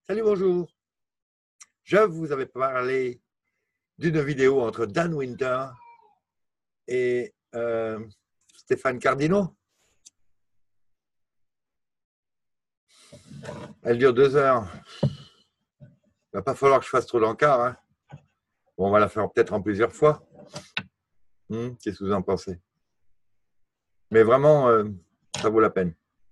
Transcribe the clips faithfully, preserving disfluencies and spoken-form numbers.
Salut, bonjour. Je vous avais parlé d'une vidéo entre Dan Winter et euh, Stéphane Cardino. Elle dure deux heures. Il ne va pas falloir que je fasse trop d'encart. Hein. Bon, on va la faire peut-être en plusieurs fois. Hum, Qu'est-ce que vous en pensez? Mais vraiment, euh, ça vaut la peine.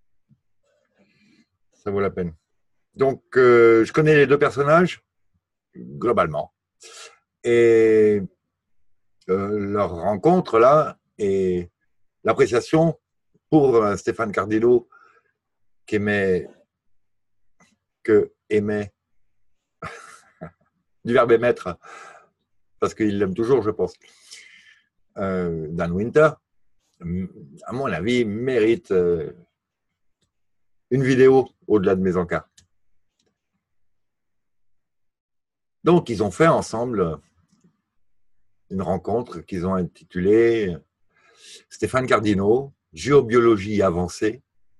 Ça vaut la peine. Donc, euh, je connais les deux personnages, globalement. Et euh, leur rencontre, là, et l'appréciation pour euh, Stéphane Cardino, qui aimait, que aimait, du verbe émettre, parce qu'il l'aime toujours, je pense, euh, Dan Winter, à mon avis, mérite euh, une vidéo au-delà de mes encarts. Donc, ils ont fait ensemble une rencontre qu'ils ont intitulée Stéphane Cardino, géobiologie avancée,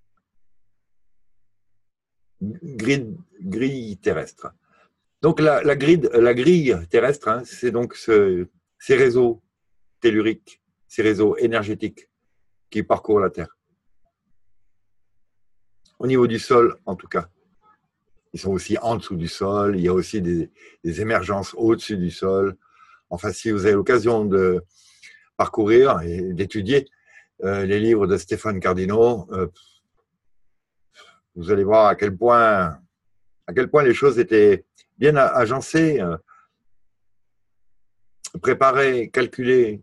grille, grille terrestre. Donc, la, la, grille, la grille terrestre, hein, c'est donc ce, ces réseaux telluriques, ces réseaux énergétiques qui parcourent la Terre. Au niveau du sol, en tout cas. Ils sont aussi en dessous du sol, il y a aussi des, des émergences au-dessus du sol. Enfin, si vous avez l'occasion de parcourir et d'étudier euh, les livres de Stéphane Cardino, euh, vous allez voir à quel point, à quel point les choses étaient bien agencées, euh, préparées, calculées,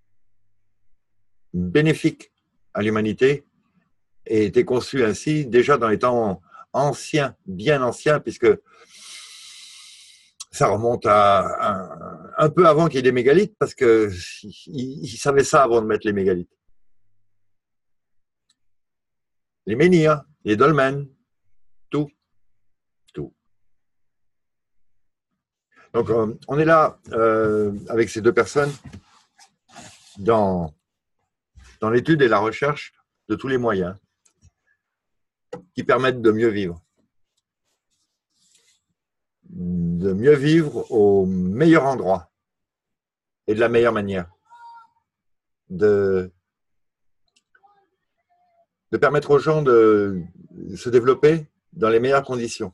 bénéfiques à l'humanité, et étaient conçues ainsi déjà dans les temps anciens, bien anciens, puisque ça remonte à un, un peu avant qu'il y ait des mégalithes, parce qu'ils ils savaient ça avant de mettre les mégalithes. Les menhirs, les dolmens, tout, tout. Donc, euh, on est là euh, avec ces deux personnes dans, dans l'étude et la recherche de tous les moyens qui permettent de mieux vivre. De mieux vivre au meilleur endroit et de la meilleure manière. De, de permettre aux gens de se développer dans les meilleures conditions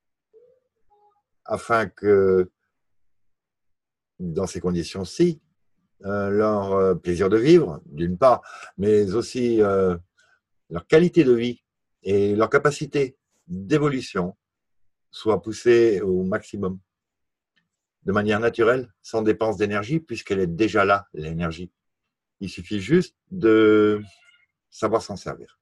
afin que, dans ces conditions-ci, euh, leur euh, plaisir de vivre, d'une part, mais aussi euh, leur qualité de vie et leur capacité d'évolution soit poussée au maximum, de manière naturelle, sans dépense d'énergie, puisqu'elle est déjà là, l'énergie. Il suffit juste de savoir s'en servir.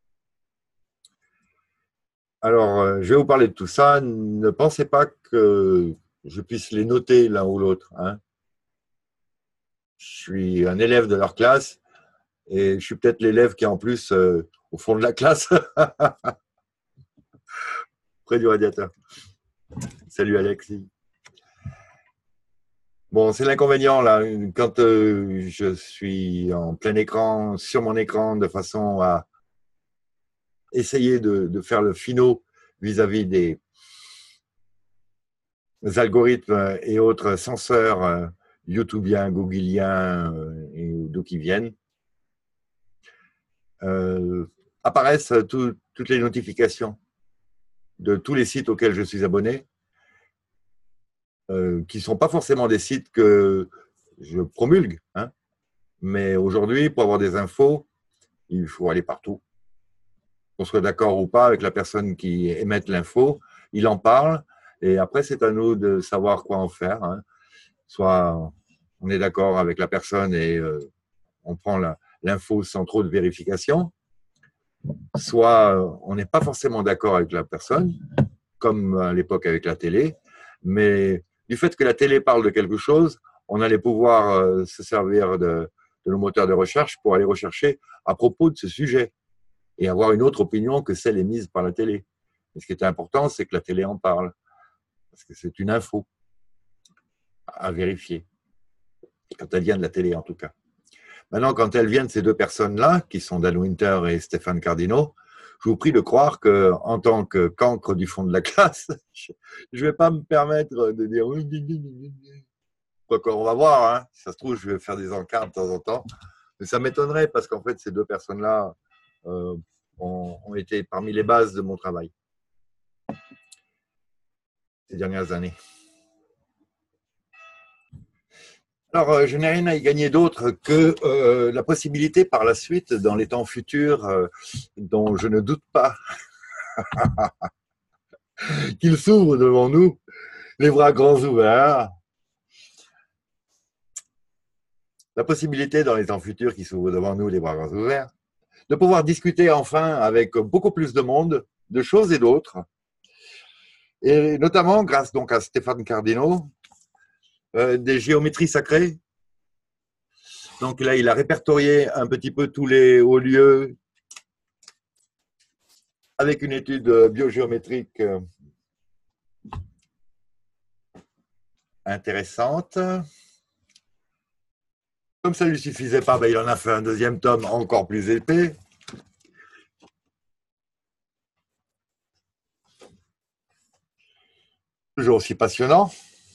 Alors, je vais vous parler de tout ça. Ne pensez pas que je puisse les noter l'un ou l'autre. Hein. Je suis un élève de leur classe et je suis peut-être l'élève qui est en plus euh, au fond de la classe, près du radiateur. Salut Alexis. Bon, c'est l'inconvénient là, quand euh, je suis en plein écran, sur mon écran, de façon à essayer de, de faire le finot vis-à-vis des algorithmes et autres censeurs euh, youtubiens, googliens euh, et d'où qui viennent, euh, apparaissent tout, toutes les notifications de tous les sites auxquels je suis abonné, euh, qui ne sont pas forcément des sites que je promulgue. Hein. Mais aujourd'hui, pour avoir des infos, il faut aller partout. Qu'on soit d'accord ou pas avec la personne qui émette l'info, il en parle, et après, c'est à nous de savoir quoi en faire. Hein. Soit on est d'accord avec la personne et euh, on prend l'info sans trop de vérification, soit euh, on n'est pas forcément d'accord avec la personne, comme à l'époque avec la télé, mais du fait que la télé parle de quelque chose, on allait pouvoir euh, se servir de, de nos moteurs de recherche pour aller rechercher à propos de ce sujet et avoir une autre opinion que celle émise par la télé. Et ce qui est important, c'est que la télé en parle, parce que c'est une info à vérifier, quand elle vient de la télé en tout cas. Maintenant, quand elle vient de ces deux personnes-là, qui sont Dan Winter et Stéphane Cardino, je vous prie de croire qu'en tant que cancre du fond de la classe, je ne vais pas me permettre de dire quoi qu'on va voir. Hein. Si ça se trouve, je vais faire des encarts de temps en temps. Mais ça m'étonnerait parce qu'en fait, ces deux personnes-là euh, ont, ont été parmi les bases de mon travail ces dernières années. Alors, euh, je n'ai rien à y gagner d'autre que euh, la possibilité par la suite, dans les temps futurs, euh, dont je ne doute pas, qu'il s'ouvre devant nous, les bras grands ouverts. La possibilité dans les temps futurs qui s'ouvrent devant nous, les bras grands ouverts, de pouvoir discuter enfin avec beaucoup plus de monde, de choses et d'autres, et notamment grâce donc à Stéphane Cardino, euh, des géométries sacrées. Donc là, il a répertorié un petit peu tous les hauts lieux avec une étude biogéométrique intéressante. Comme ça ne lui suffisait pas, ben, il en a fait un deuxième tome encore plus épais. Toujours aussi passionnant.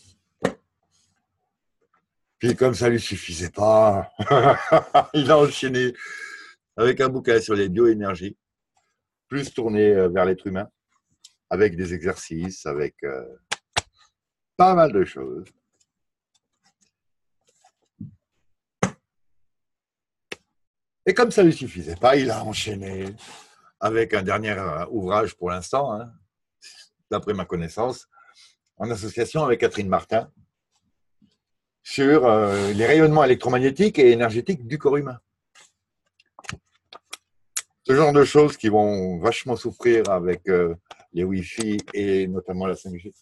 Puis comme ça ne lui suffisait pas, il a enchaîné avec un bouquin sur les bioénergies, plus tourné vers l'être humain, avec des exercices, avec euh, pas mal de choses. Et comme ça ne lui suffisait pas, il a enchaîné avec un dernier ouvrage pour l'instant, hein, d'après ma connaissance, en association avec Catherine Martin, sur euh, les rayonnements électromagnétiques et énergétiques du corps humain. Ce genre de choses qui vont vachement souffrir avec euh, les Wi-Fi et notamment la cinq G.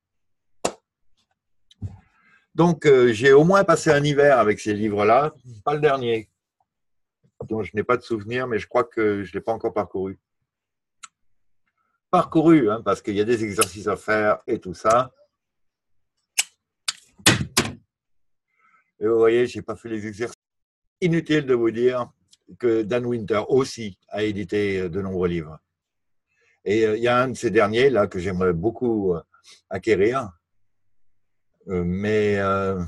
Donc, euh, j'ai au moins passé un hiver avec ces livres-là, pas le dernier, dont je n'ai pas de souvenir, mais je crois que je ne l'ai pas encore parcouru. Parcouru, hein, parce qu'il y a des exercices à faire et tout ça. Et vous voyez, je n'ai pas fait les exercices. Inutile de vous dire que Dan Winter aussi a édité de nombreux livres. Et il y a un de ces derniers là que j'aimerais beaucoup acquérir, mais euh,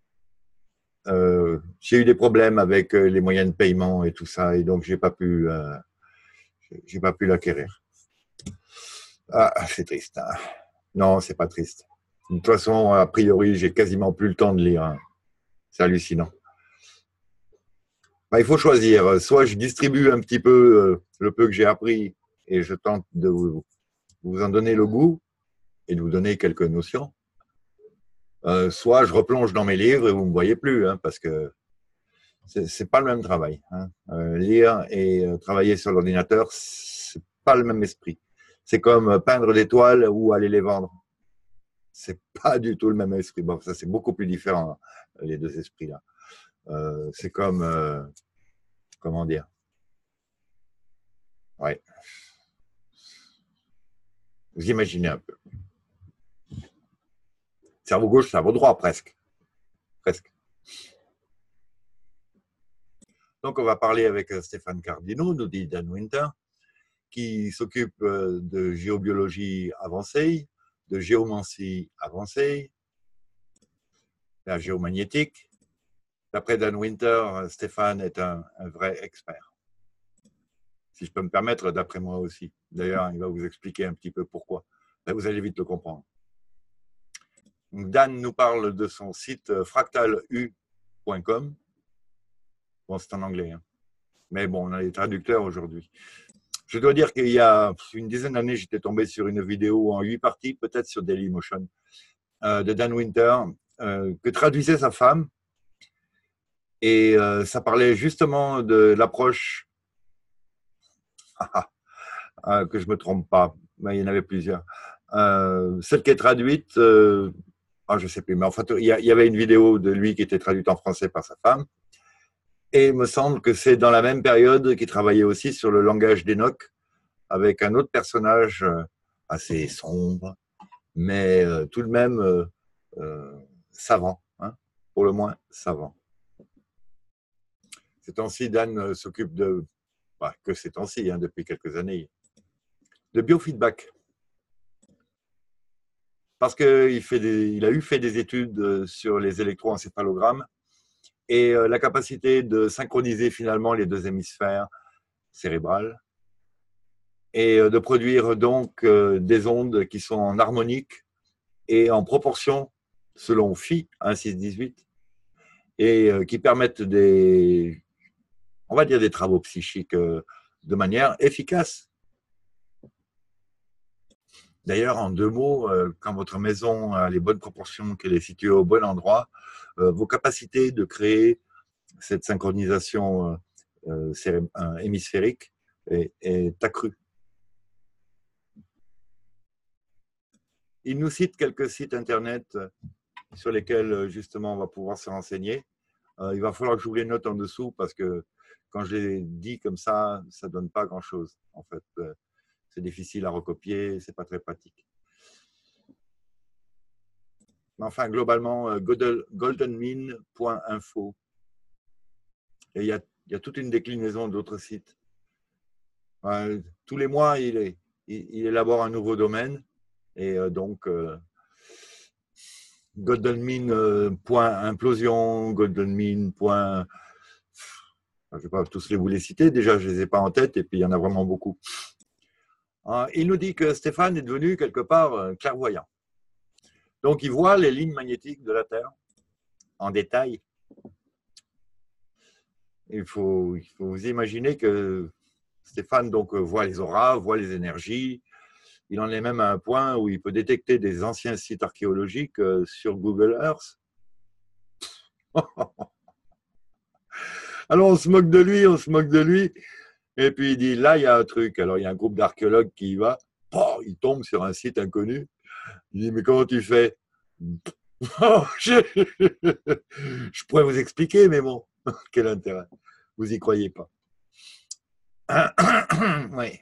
euh, j'ai eu des problèmes avec les moyens de paiement et tout ça, et donc j'ai pas pu, euh, j'ai pas pu l'acquérir. Ah, c'est triste. Hein. Non, c'est pas triste. De toute façon, a priori, j'ai quasiment plus le temps de lire. Hein. C'est hallucinant. Ben, il faut choisir. Soit je distribue un petit peu euh, le peu que j'ai appris et je tente de vous, vous en donner le goût et de vous donner quelques notions. Euh, soit je replonge dans mes livres et vous ne me voyez plus, hein, parce que c'est pas le même travail. Hein. Euh, lire et euh, travailler sur l'ordinateur, c'est pas le même esprit. C'est comme peindre des toiles ou aller les vendre. C'est pas du tout le même esprit. Bon, ça c'est beaucoup plus différent, hein, les deux esprits-là. Euh, c'est comme, euh, comment dire, ouais. Vous imaginez un peu. Cerveau gauche, cerveau droit, presque. Presque. Donc, on va parler avec Stéphane Cardino, nous dit Dan Winter, qui s'occupe de géobiologie avancée, de géomancie avancée, la géomagnétique. D'après Dan Winter, Stéphane est un, un vrai expert. Si je peux me permettre, d'après moi aussi. D'ailleurs, il va vous expliquer un petit peu pourquoi. Mais vous allez vite le comprendre. Dan nous parle de son site fractal u point com. Bon, c'est en anglais, hein. Mais bon, on a les traducteurs aujourd'hui. Je dois dire qu'il y a une dizaine d'années, j'étais tombé sur une vidéo en huit parties, peut-être sur Dailymotion, euh, de Dan Winter, euh, que traduisait sa femme. Et euh, ça parlait justement de l'approche, euh, que je ne me trompe pas, mais il y en avait plusieurs. Euh, celle qui est traduite, euh, ah, je ne sais plus, mais en fait, il y, y avait une vidéo de lui qui était traduite en français par sa femme. Et il me semble que c'est dans la même période qu'il travaillait aussi sur le langage d'Enoch, avec un autre personnage assez sombre, mais euh, tout de même euh, euh, savant, hein, pour le moins savant. Ces temps-ci, Dan s'occupe de, bah, que ces temps-ci, hein, depuis quelques années, de biofeedback. Parce qu'il fait des, il a eu fait des études sur les électroencéphalogrammes et la capacité de synchroniser finalement les deux hémisphères cérébrales et de produire donc des ondes qui sont en harmonique et en proportion selon Phi un six dix-huit et qui permettent des, on va dire des travaux psychiques de manière efficace. D'ailleurs, en deux mots, quand votre maison a les bonnes proportions, qu'elle est située au bon endroit, vos capacités de créer cette synchronisation hémisphérique est, est accrue. Il nous cite quelques sites internet sur lesquels justement on va pouvoir se renseigner. Il va falloir que je vous les note en dessous parce que quand je les dis comme ça, ça ne donne pas grand-chose. En fait, c'est difficile à recopier, c'est pas très pratique. Mais enfin, globalement, goldenmean point info. Et il y a, il y a toute une déclinaison d'autres sites. Euh, tous les mois, il, est, il, il élabore un nouveau domaine. Et euh, donc, euh, goldenmean.implosion, goldenmean. Je ne vais pas tous les vous les citer. Déjà, je ne les ai pas en tête. Et puis, il y en a vraiment beaucoup. Euh, il nous dit que Stéphane est devenu quelque part clairvoyant. Donc, il voit les lignes magnétiques de la Terre en détail. Il faut, il faut vous imaginer que Stéphane donc, voit les auras, voit les énergies. Il en est même à un point où il peut détecter des anciens sites archéologiques sur Google Earth. Alors, on se moque de lui, on se moque de lui. Et puis, il dit, là, il y a un truc. Alors, il y a un groupe d'archéologues qui y va. Oh, il tombe sur un site inconnu. Il dit, mais comment tu fais? Oh, je... je pourrais vous expliquer, mais bon, quel intérêt? Vous y croyez pas. Oui.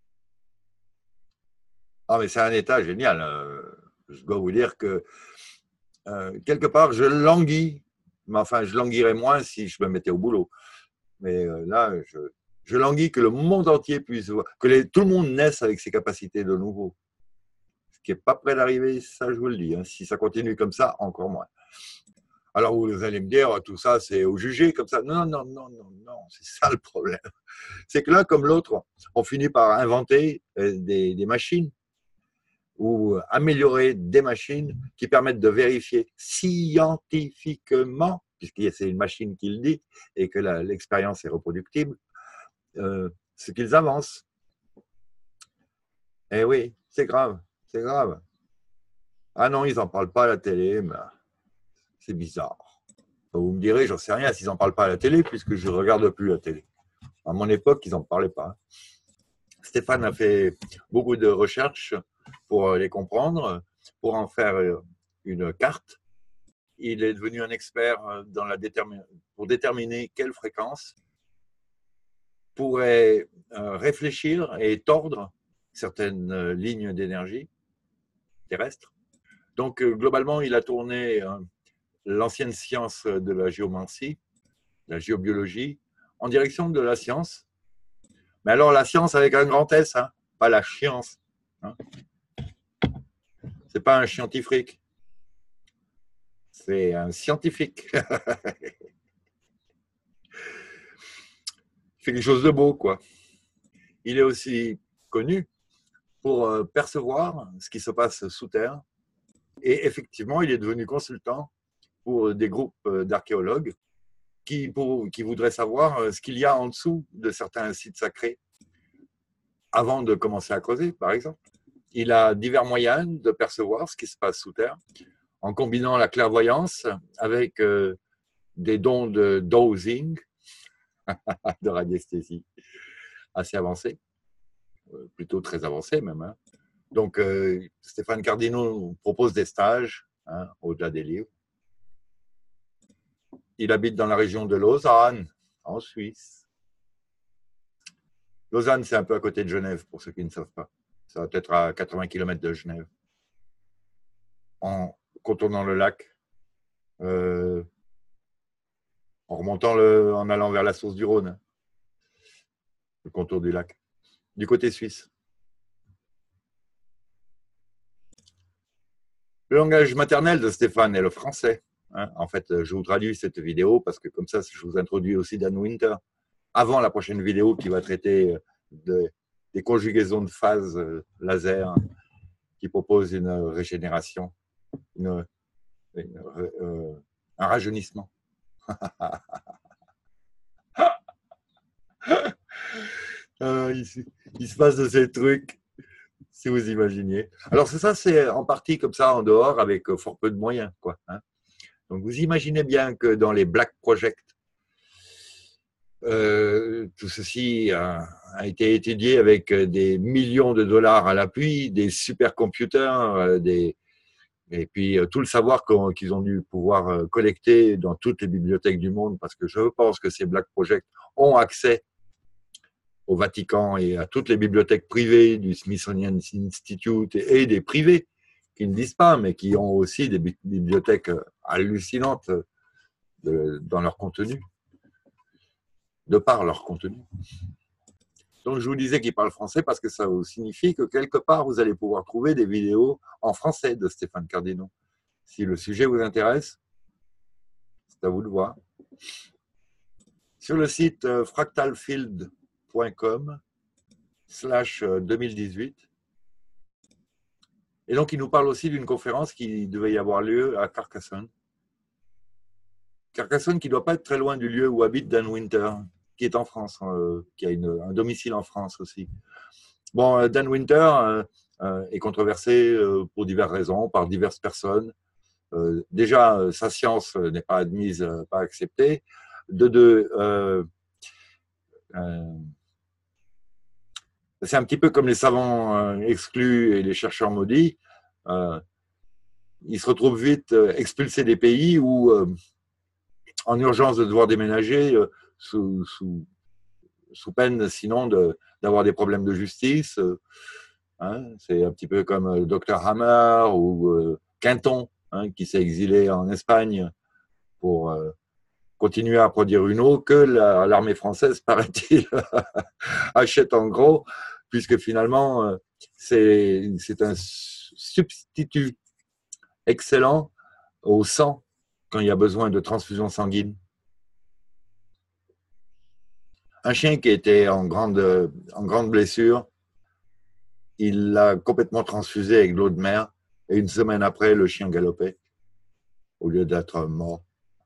Ah, mais c'est un état génial. Je dois vous dire que euh, quelque part, je languis. Mais enfin, je languirais moins si je me mettais au boulot. Mais euh, là, je, je languis que le monde entier puisse voir, que les, tout le monde naisse avec ses capacités de nouveau. Ce qui n'est pas près d'arriver, ça je vous le dis. Hein. Si ça continue comme ça, encore moins. Alors vous allez me dire, tout ça c'est au jugé comme ça. Non, non, non, non, non, c'est ça le problème. C'est que l'un comme l'autre, on finit par inventer des, des machines ou améliorer des machines qui permettent de vérifier scientifiquement, puisque c'est une machine qui le dit et que l'expérience est reproductible, euh, ce qu'ils avancent. Eh oui, c'est grave, c'est grave. Ah non, ils n'en parlent pas à la télé, mais c'est bizarre. Vous me direz, j'en sais rien s'ils n'en parlent pas à la télé, puisque je ne regarde plus la télé. À mon époque, ils n'en parlaient pas. Stéphane a fait beaucoup de recherches pour les comprendre, pour en faire une carte. Il est devenu un expert dans la détermin... pour déterminer quelle fréquence pourrait réfléchir et tordre certaines lignes d'énergie terrestre. Donc, globalement, il a tourné l'ancienne science de la géomancie, la géobiologie, en direction de la science. Mais alors, la science avec un grand S, hein, pas la science. Hein. C'est pas un scientifique. C'est un scientifique. Il fait quelque chose de beau, quoi. Il est aussi connu pour percevoir ce qui se passe sous terre. Et effectivement, il est devenu consultant pour des groupes d'archéologues qui, pour, qui voudraient savoir ce qu'il y a en dessous de certains sites sacrés avant de commencer à creuser, par exemple. Il a divers moyens de percevoir ce qui se passe sous terre en combinant la clairvoyance avec euh, des dons de dosing, de radiesthésie assez avancés, plutôt très avancés même. Hein. Donc, euh, Stéphane Cardino propose des stages hein, au-delà des livres. Il habite dans la région de Lausanne, en Suisse. Lausanne, c'est un peu à côté de Genève, pour ceux qui ne savent pas. Ça va peut-être à quatre-vingts kilomètres de Genève. En contournant le lac, euh, en remontant, le, en allant vers la source du Rhône, le contour du lac, du côté suisse. Le langage maternel de Stéphane est le français. Hein. En fait, je vous traduis cette vidéo parce que comme ça, je vous introduis aussi Dan Winter avant la prochaine vidéo qui va traiter de, des conjugaisons de phases laser qui propose une régénération, une, une, euh, un rajeunissement. euh, il, il se passe de ces trucs, si vous imaginiez. Alors c'est ça, c'est en partie comme ça en dehors avec fort peu de moyens, quoi. Hein. Donc vous imaginez bien que dans les Black Project, euh, tout ceci a, a été étudié avec des millions de dollars à l'appui, des supercomputers, des, et puis tout le savoir qu'ils ont dû pouvoir collecter dans toutes les bibliothèques du monde, parce que je pense que ces Black Project ont accès au Vatican et à toutes les bibliothèques privées du Smithsonian Institute et des privés qui ne disent pas, mais qui ont aussi des bibliothèques hallucinantes de, dans leur contenu, de par leur contenu. Donc je vous disais qu'il parle français parce que ça signifie que quelque part vous allez pouvoir trouver des vidéos en français de Stéphane Cardino. Si le sujet vous intéresse, c'est à vous de voir. Sur le site fractalfield point com slash deux mille dix-huit. Et donc il nous parle aussi d'une conférence qui devait y avoir lieu à Carcassonne. Carcassonne qui ne doit pas être très loin du lieu où habite Dan Winter, qui est en France, euh, qui a une, un domicile en France aussi. Bon, Dan Winter euh, euh, est controversé euh, pour diverses raisons, par diverses personnes. Euh, déjà, euh, sa science n'est pas admise, euh, pas acceptée. De deux, euh, euh, c'est un petit peu comme les savants euh, exclus et les chercheurs maudits. Euh, ils se retrouvent vite euh, expulsés des pays où, euh, en urgence de devoir déménager, euh, sous, sous, sous peine sinon d'avoir de, des problèmes de justice. Euh, hein, c'est un petit peu comme euh, docteur Hammer ou euh, Quinton, hein, qui s'est exilé en Espagne pour euh, continuer à produire une eau que l'armée française, paraît-il, achète en gros, puisque finalement, euh, c'est un substitut excellent au sang quand il y a besoin de transfusion sanguine. Un chien qui était en grande, en grande blessure, il l'a complètement transfusé avec de l'eau de mer et une semaine après, le chien galopait au lieu d'être mort.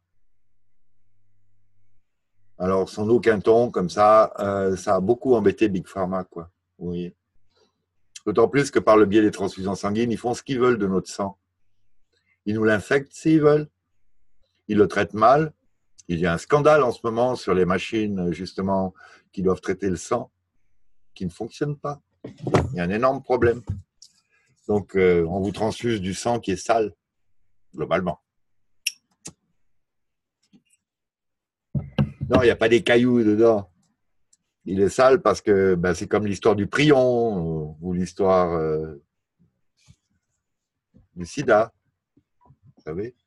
Alors, son eau Quinton, comme ça, euh, ça a beaucoup embêté Big Pharma, quoi. Oui. D'autant plus que par le biais des transfusions sanguines, ils font ce qu'ils veulent de notre sang. Ils nous l'infectent s'ils veulent. Ils le traitent mal. Il y a un scandale en ce moment sur les machines, justement, qui doivent traiter le sang, qui ne fonctionnent pas. Il y a un énorme problème. Donc, euh, on vous transfuse du sang qui est sale, globalement. Non, il n'y a pas des cailloux dedans. Il est sale parce que ben, c'est comme l'histoire du prion ou l'histoire euh, du sida. Vous savez,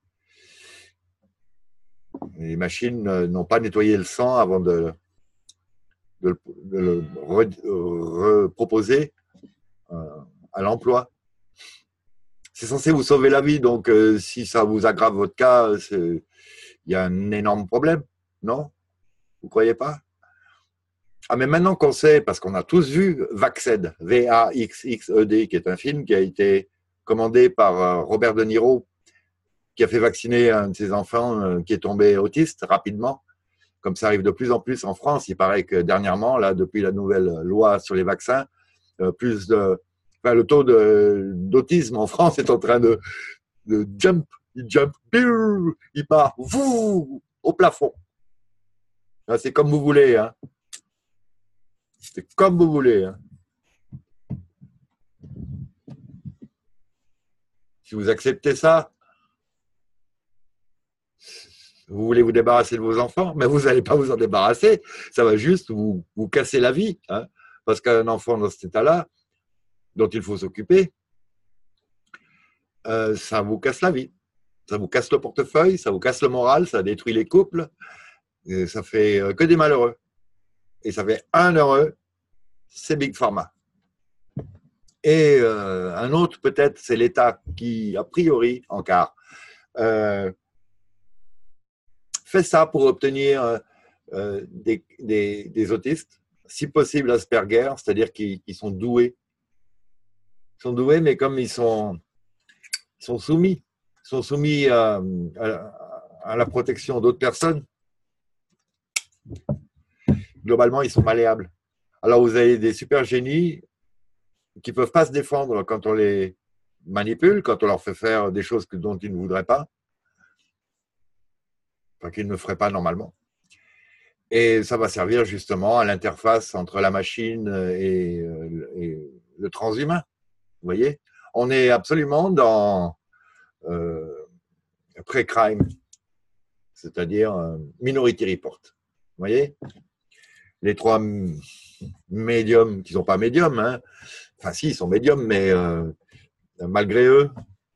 les machines n'ont pas nettoyé le sang avant de, de, de le reproposer euh, à l'emploi. C'est censé vous sauver la vie, donc euh, si ça vous aggrave votre cas, il y a un énorme problème, non? Vous ne croyez pas? Ah, mais maintenant qu'on sait, parce qu'on a tous vu Vaxed, V A X X E D, qui est un film qui a été commandé par Robert De Niro, qui a fait vacciner un de ses enfants qui est tombé autiste rapidement. Comme ça arrive de plus en plus en France, il paraît que dernièrement, là, depuis la nouvelle loi sur les vaccins, plus de, enfin, le taux d'autisme en France est en train de, de jump, il jump, il part vous, au plafond. C'est comme vous voulez, hein. C'est comme vous voulez. Hein. Si vous acceptez ça, vous voulez vous débarrasser de vos enfants, mais vous n'allez pas vous en débarrasser. Ça va juste vous, vous casser la vie. Hein. Parce qu'un enfant dans cet état-là, dont il faut s'occuper, euh, ça vous casse la vie. Ça vous casse le portefeuille, ça vous casse le moral, ça détruit les couples. Et ça fait que des malheureux. Et ça fait un heureux, c'est Big Pharma. Et euh, un autre, peut-être, c'est l'État qui, a priori, en quart, euh, fait ça pour obtenir euh, des, des, des autistes, si possible Asperger, c'est-à-dire qu'ils sont doués. Ils sont doués, mais comme ils sont, ils sont soumis, ils sont soumis à, à, à la protection d'autres personnes, globalement, ils sont malléables. Alors, vous avez des super génies qui ne peuvent pas se défendre quand on les manipule, quand on leur fait faire des choses dont ils ne voudraient pas, enfin, qu'ils ne feraient pas normalement. Et ça va servir justement à l'interface entre la machine et, et le transhumain. Vous voyez, on est absolument dans euh, pré-crime, c'est-à-dire euh, Minority Report. Vous voyez, les trois médiums, qui ne sont pas médiums, hein, enfin si, ils sont médiums, mais euh, malgré eux,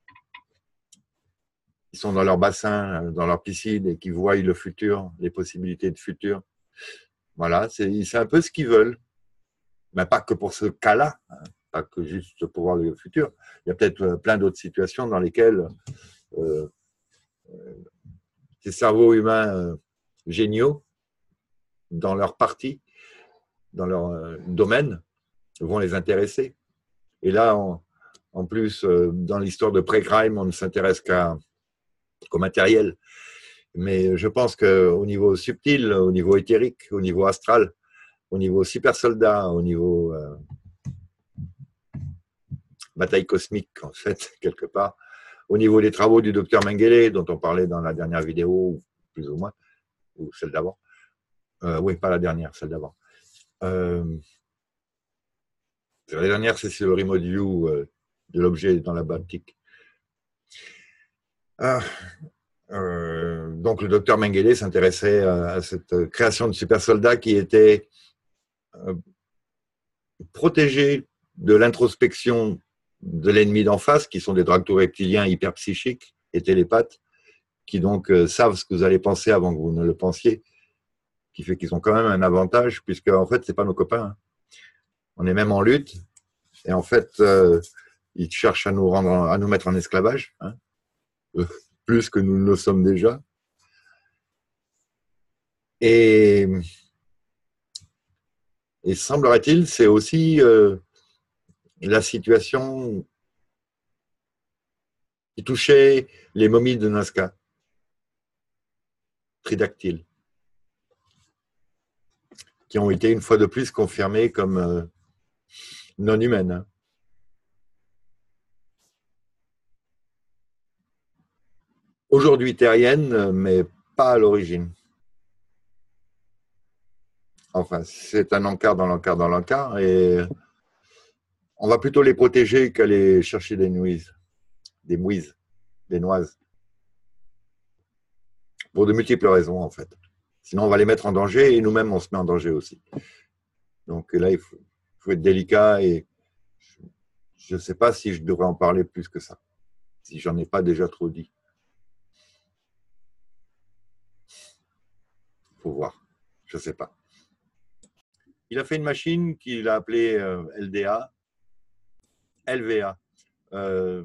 ils sont dans leur bassin, dans leur piscine et qui voient le futur, les possibilités de futur. Voilà, c'est un peu ce qu'ils veulent. Mais pas que pour ce cas-là, hein, pas que juste pour voir le futur. Il y a peut-être plein d'autres situations dans lesquelles euh, euh, ces cerveaux humains euh, géniaux, dans leur partie, dans leur euh, domaine, vont les intéresser. Et là, on, en plus, euh, dans l'histoire de pré-crime, on ne s'intéresse qu'à qu'au matériel. Mais je pense qu'au niveau subtil, au niveau éthérique, au niveau astral, au niveau super soldat, au niveau euh, bataille cosmique, en fait, quelque part, au niveau des travaux du docteur Mengele, dont on parlait dans la dernière vidéo, plus ou moins, ou celle d'avant. Euh, oui, pas la dernière, celle d'avant. Euh, la dernière, c'est sur le remote view euh, de l'objet dans la baptique. Ah, euh, donc, le docteur Mengele s'intéressait à, à cette création de super soldats qui était euh, protégés de l'introspection de l'ennemi d'en face, qui sont des dracto-reptiliens hyperpsychiques et télépathes, qui donc euh, savent ce que vous allez penser avant que vous ne le pensiez, qui fait qu'ils ont quand même un avantage, puisque en fait, c'est pas nos copains. Hein. On est même en lutte, et en fait, euh, ils cherchent à nous rendre, à nous mettre en esclavage, hein, euh, plus que nous ne le sommes déjà. Et, et semblerait-il, c'est aussi euh, la situation qui touchait les momies de Nazca, tridactyles, qui ont été une fois de plus confirmées comme euh, non humaines. Hein. Aujourd'hui terriennes, mais pas à l'origine. Enfin, c'est un encart dans l'encart dans l'encart, et on va plutôt les protéger qu'aller chercher des nuises, des mouises, des noises, pour de multiples raisons en fait. Sinon, on va les mettre en danger et nous-mêmes, on se met en danger aussi. Donc là, il faut, faut être délicat et je ne sais pas si je devrais en parler plus que ça, si j'en ai pas déjà trop dit. Il faut voir, je ne sais pas. Il a fait une machine qu'il a appelée euh, L D A, L V A, euh,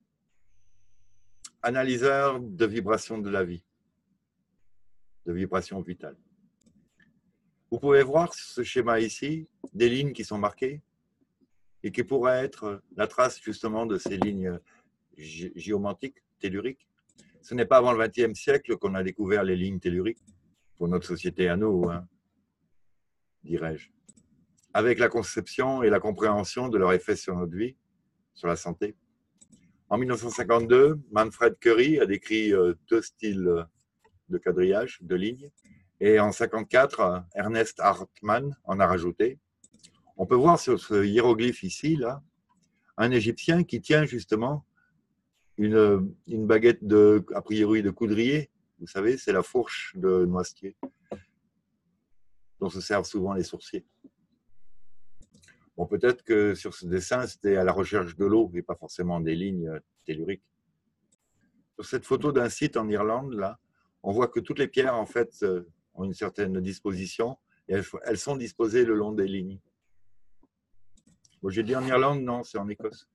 analyseur de vibrations de la vie, de vibrations vitales. Vous pouvez voir ce schéma ici, des lignes qui sont marquées et qui pourraient être la trace justement de ces lignes géomantiques, telluriques. Ce n'est pas avant le vingtième siècle qu'on a découvert les lignes telluriques, pour notre société à nous, hein, dirais-je, avec la conception et la compréhension de leur effet sur notre vie, sur la santé. En mille neuf cent cinquante-deux, Manfred Curry a décrit deux styles de quadrillage, de lignes, et en mille neuf cent cinquante-quatre, Ernest Hartmann en a rajouté. On peut voir sur ce hiéroglyphe ici, là, un Égyptien qui tient justement une, une baguette de, a priori de coudrier. Vous savez, c'est la fourche de noisetier dont se servent souvent les sourciers. Bon, peut-être que sur ce dessin, c'était à la recherche de l'eau et pas forcément des lignes telluriques. Sur cette photo d'un site en Irlande, là, on voit que toutes les pierres, en fait, ont une certaine disposition et elles sont disposées le long des lignes. Bon, j'ai dit en Irlande, non, c'est en Écosse.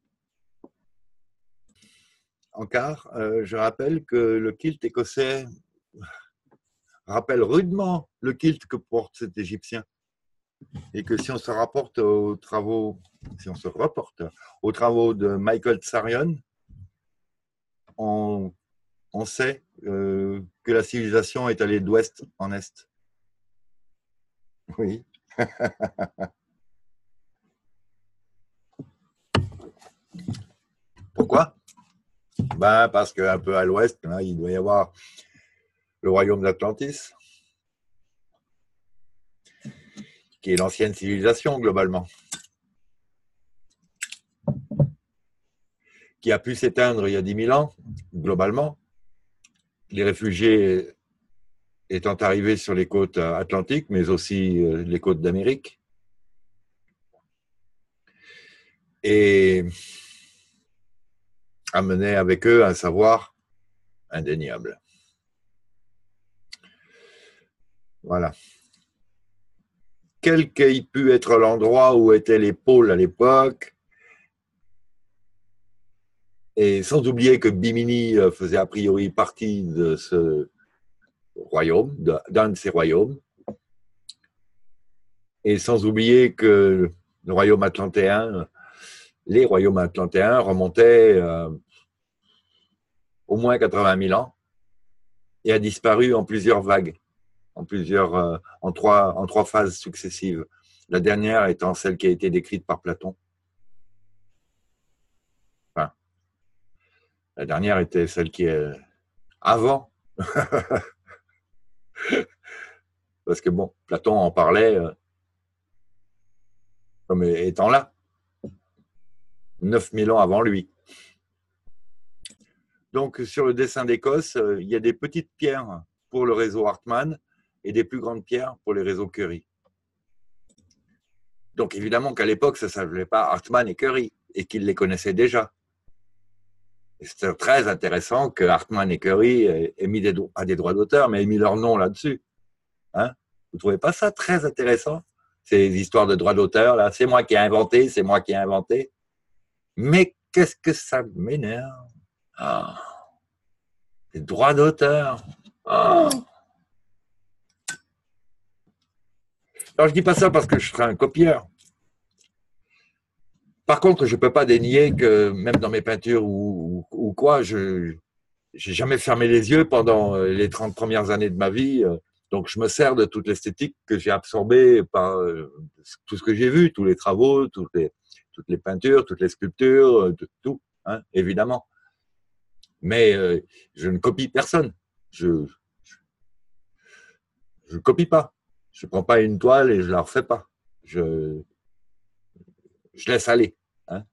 En quart, euh, je rappelle que le kilt écossais rappelle rudement le kilt que porte cet Égyptien. Et que si on se rapporte aux travaux, si on se reporte aux travaux de Michael Tsarion, on, on sait euh, que la civilisation est allée d'ouest en est. Oui. Pourquoi? Ben, parce qu'un peu à l'ouest, hein, il doit y avoir le royaume d'Atlantis, qui est l'ancienne civilisation globalement, qui a pu s'éteindre il y a dix mille ans, globalement. Les réfugiés étant arrivés sur les côtes atlantiques, mais aussi les côtes d'Amérique. Et amenaient avec eux un savoir indéniable. Voilà. Quel qu'ait pu être l'endroit où étaient les pôles à l'époque, et sans oublier que Bimini faisait a priori partie de ce royaume, d'un de ces royaumes, et sans oublier que le royaume atlantéen, les royaumes atlantéens remontaient euh, au moins quatre-vingt mille ans et a disparu en plusieurs vagues, en, plusieurs, euh, en, trois, en trois phases successives. La dernière étant celle qui a été décrite par Platon. Enfin, la dernière était celle qui est avant. Parce que bon, Platon en parlait euh, comme étant là, neuf mille ans avant lui. Donc, sur le dessin d'Écosse, euh, il y a des petites pierres pour le réseau Hartmann et des plus grandes pierres pour les réseaux Curie. Donc, évidemment qu'à l'époque, ça ne s'appelait pas Hartmann et Curie et qu'ils les connaissaient déjà. C'est très intéressant que Hartmann et Curie aient mis des, pas des droits d'auteur, mais aient mis leur nom là-dessus. Hein? Vous ne trouvez pas ça très intéressant? Ces histoires de droits d'auteur, là, c'est moi qui ai inventé, c'est moi qui ai inventé. Mais qu'est-ce que ça m'énerve? Oh, les droits d'auteur. Oh. Alors, je dis pas ça parce que je serais un copieur. Par contre, je ne peux pas dénier que même dans mes peintures ou, ou, ou quoi, je n'ai jamais fermé les yeux pendant les trente premières années de ma vie. Donc, je me sers de toute l'esthétique que j'ai absorbée par tout ce que j'ai vu, tous les travaux, toutes les, toutes les peintures, toutes les sculptures, tout, hein, évidemment. Mais euh, je ne copie personne. Je ne copie pas. Je ne prends pas une toile et je ne la refais pas. Je, je laisse aller. Hein.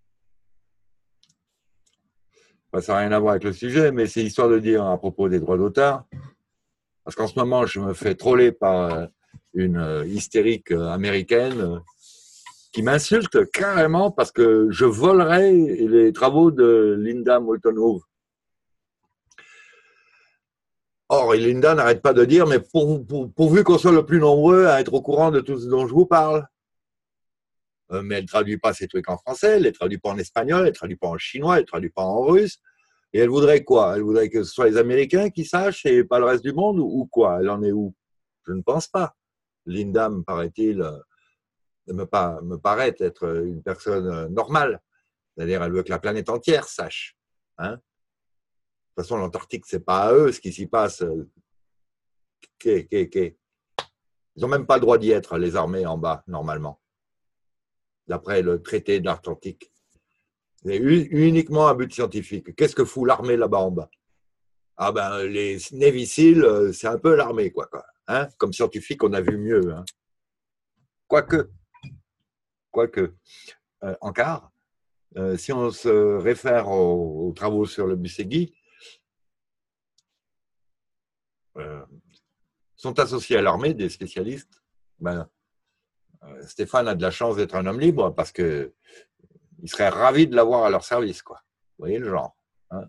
Ça n'a rien à voir avec le sujet, mais c'est histoire de dire à propos des droits d'auteur. Parce qu'en ce moment, je me fais troller par une hystérique américaine qui m'insulte carrément parce que je volerais les travaux de Linda Moulton Howe. Or, Linda n'arrête pas de dire, mais pour, pour, pourvu qu'on soit le plus nombreux à être au courant de tout ce dont je vous parle. Euh, mais elle ne traduit pas ces trucs en français, elle ne les traduit pas en espagnol, elle ne les traduit pas en chinois, elle ne les traduit pas en russe. Et elle voudrait quoi? Elle voudrait que ce soit les Américains qui sachent et pas le reste du monde, ou quoi? Elle en est où? Je ne pense pas. Linda, me paraît-il, me, pas, me paraît être une personne normale. C'est-à-dire, elle veut que la planète entière sache. Hein? De toute façon, l'Antarctique, ce n'est pas à eux ce qui s'y passe. Qu'est, qu'est, qu'est. Ils n'ont même pas le droit d'y être, les armées en bas, normalement. D'après le traité de l'Atlantique. C'est uniquement un but scientifique. Qu'est-ce que fout l'armée là-bas en bas? Ah ben, les Navy Seals, c'est un peu l'armée, quoi. quoi. Hein? Comme scientifique, on a vu mieux. Hein? Quoique, quoique, euh, en quart, euh, si on se réfère aux, aux travaux sur le Busségui, euh, sont associés à l'armée des spécialistes. Ben, euh, Stéphane a de la chance d'être un homme libre parce que il serait ravi de l'avoir à leur service, quoi. Vous voyez le genre. Hein?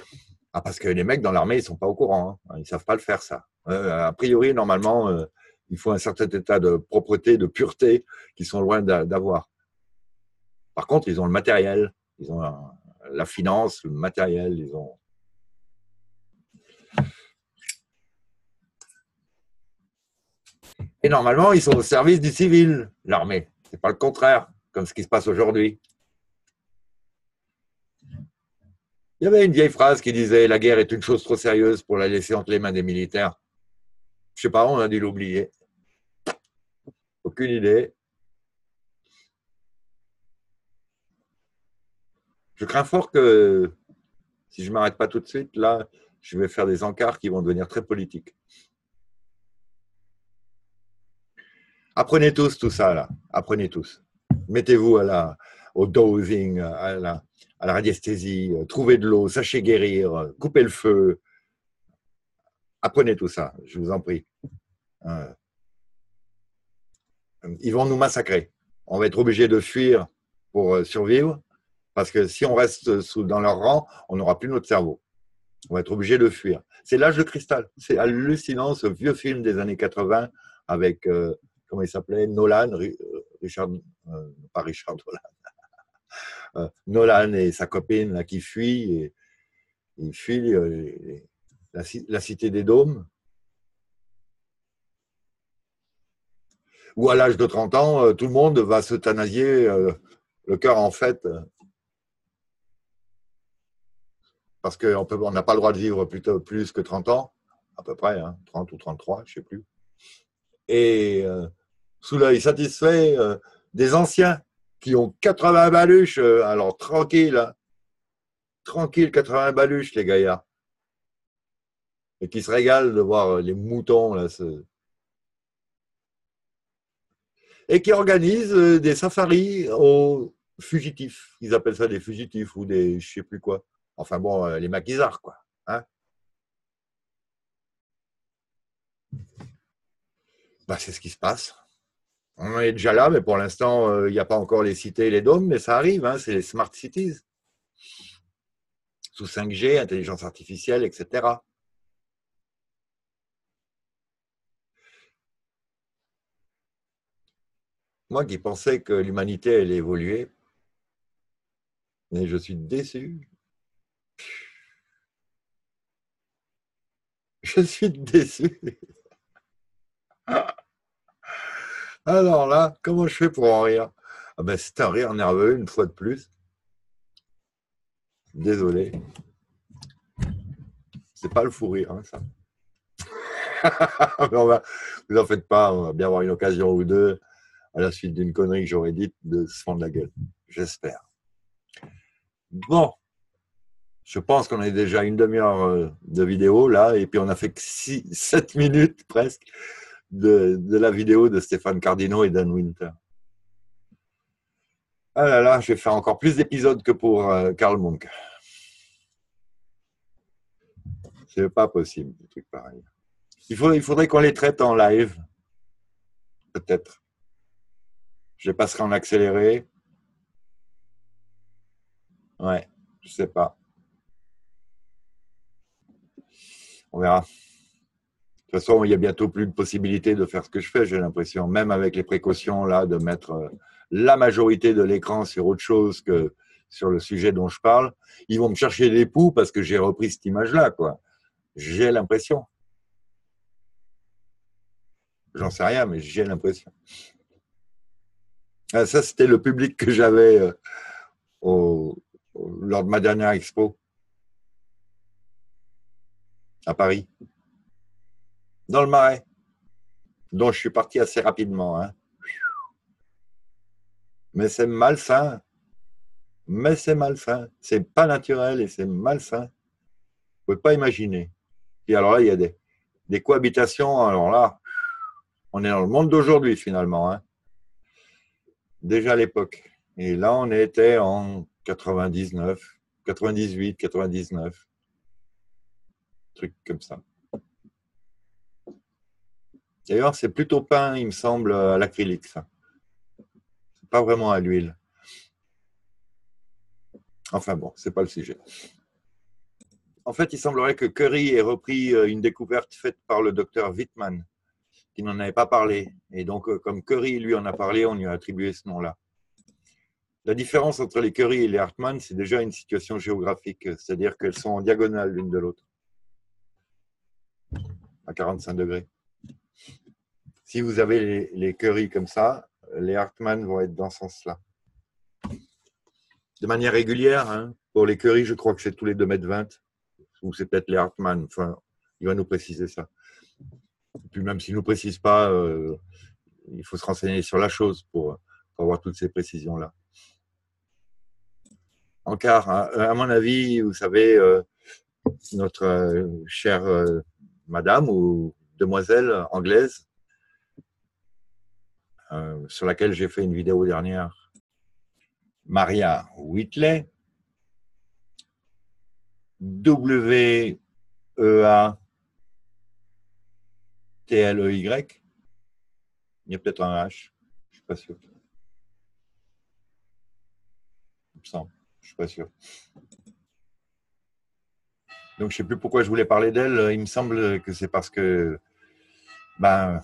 Ah, parce que les mecs dans l'armée, ils sont pas au courant. Hein. Ils savent pas le faire, ça. Euh, a priori, normalement, euh, Il faut un certain état de propreté, de pureté qu'ils sont loin d'avoir. Par contre, ils ont le matériel, ils ont la finance, le matériel, ils ont... Et normalement, ils sont au service du civil, l'armée. Ce n'est pas le contraire, comme ce qui se passe aujourd'hui. Il y avait une vieille phrase qui disait « La guerre est une chose trop sérieuse pour la laisser entre les mains des militaires ». Je ne sais pas, on a dû l'oublier. Aucune idée. Je crains fort que, si je ne m'arrête pas tout de suite, là, je vais faire des encarts qui vont devenir très politiques. Apprenez tous tout ça, là. Apprenez tous. Mettez-vous à la, au dosing, à la, à la radiesthésie, trouvez de l'eau, sachez guérir, coupez le feu. Apprenez tout ça, je vous en prie. Euh, ils vont nous massacrer. On va être obligé de fuir pour survivre, parce que si on reste sous, dans leur rang, on n'aura plus notre cerveau. On va être obligé de fuir. C'est l'âge de cristal. C'est hallucinant, ce vieux film des années quatre-vingts avec, euh, comment il s'appelait, Nolan, Richard, euh, pas Richard Nolan, euh, Nolan et sa copine là, qui fuient, et, ils fuient euh, la, la cité des dômes. Ou à l'âge de trente ans, euh, tout le monde va s'euthanasier euh, le cœur en fait, euh, parce qu'on n'a pas le droit de vivre plus, plus que trente ans, à peu près, hein, trente ou trente-trois, je ne sais plus. Et euh, sous l'œil satisfait euh, des anciens qui ont quatre-vingts baluches, euh, alors tranquille, hein, tranquille, quatre-vingts baluches, les gaillards, et qui se régalent de voir les moutons là, se... et qui organisent euh, des safaris aux fugitifs. Ils appellent ça des fugitifs ou des je ne sais plus quoi. Enfin bon, euh, les maquisards, quoi. Hein, bah, c'est ce qui se passe. On est déjà là, mais pour l'instant, il euh, n'y a pas encore les cités et les dômes, mais ça arrive, hein, c'est les smart cities. Sous cinq G, intelligence artificielle, et cetera. Moi qui pensais que l'humanité allait évoluer, mais je suis déçu. Je suis déçu. Alors là, comment je fais pour en rire? Ah ben, c'est un rire nerveux, une fois de plus. Désolé. C'est pas le fou rire, hein, ça. Mais on va, vous en faites pas, on va bien avoir une occasion ou deux, à la suite d'une connerie que j'aurais dite, de se fendre la gueule. J'espère. Bon. Je pense qu'on a déjà une demi-heure de vidéo là, et puis on a fait que six, sept minutes presque de, de la vidéo de Stéphane Cardino et Dan Winter. Ah là là, je vais faire encore plus d'épisodes que pour euh, Karl Munck. C'est pas possible, des trucs pareils. Il, faut, il faudrait qu'on les traite en live, peut-être. Je les passerai en accéléré. Ouais, je sais pas. On verra. De toute façon, il y a bientôt plus de possibilité de faire ce que je fais, j'ai l'impression, même avec les précautions là, de mettre la majorité de l'écran sur autre chose que sur le sujet dont je parle. Ils vont me chercher des poux parce que j'ai repris cette image-là, quoi. J'ai l'impression. J'en sais rien, mais j'ai l'impression. Ah, ça, c'était le public que j'avais euh, au, au, lors de ma dernière expo à Paris, dans le Marais, dont je suis parti assez rapidement. Hein. Mais c'est malsain. Mais c'est malsain. C'est pas naturel et c'est malsain. Vous ne pouvez pas imaginer. Et alors là, il y a des, des cohabitations. Alors là, on est dans le monde d'aujourd'hui finalement. Hein. Déjà à l'époque. Et là, on était en quatre-vingt-dix-neuf, quatre-vingt-dix-huit, quatre-vingt-dix-neuf. Truc comme ça. D'ailleurs, c'est plutôt peint, il me semble, à l'acrylique, ça. C'est pas vraiment à l'huile. Enfin bon, c'est pas le sujet. En fait, il semblerait que Curie ait repris une découverte faite par le docteur Wittmann, qui n'en avait pas parlé. Et donc, comme Curie, lui, en a parlé, on lui a attribué ce nom-là. La différence entre les Curie et les Hartmann, c'est déjà une situation géographique, c'est-à-dire qu'elles sont en diagonale l'une de l'autre, à quarante-cinq degrés. Si vous avez les, les Curie comme ça, les Hartmann vont être dans ce sens-là. De manière régulière, hein, pour les Curie, je crois que c'est tous les deux mètres vingt, ou c'est peut-être les Hartmann, enfin, il va nous préciser ça. Et puis même s'il ne nous précise pas, euh, il faut se renseigner sur la chose pour, pour avoir toutes ces précisions-là. En quart, à mon avis, vous savez, euh, notre euh, chère euh, madame ou demoiselle anglaise, euh, sur laquelle j'ai fait une vidéo dernière, Maria Whitley, W E A T L E Y, il y a peut-être un H, je ne suis pas sûr. Il me semble, je ne suis pas sûr. Donc, je ne sais plus pourquoi je voulais parler d'elle. Il me semble que c'est parce que ben,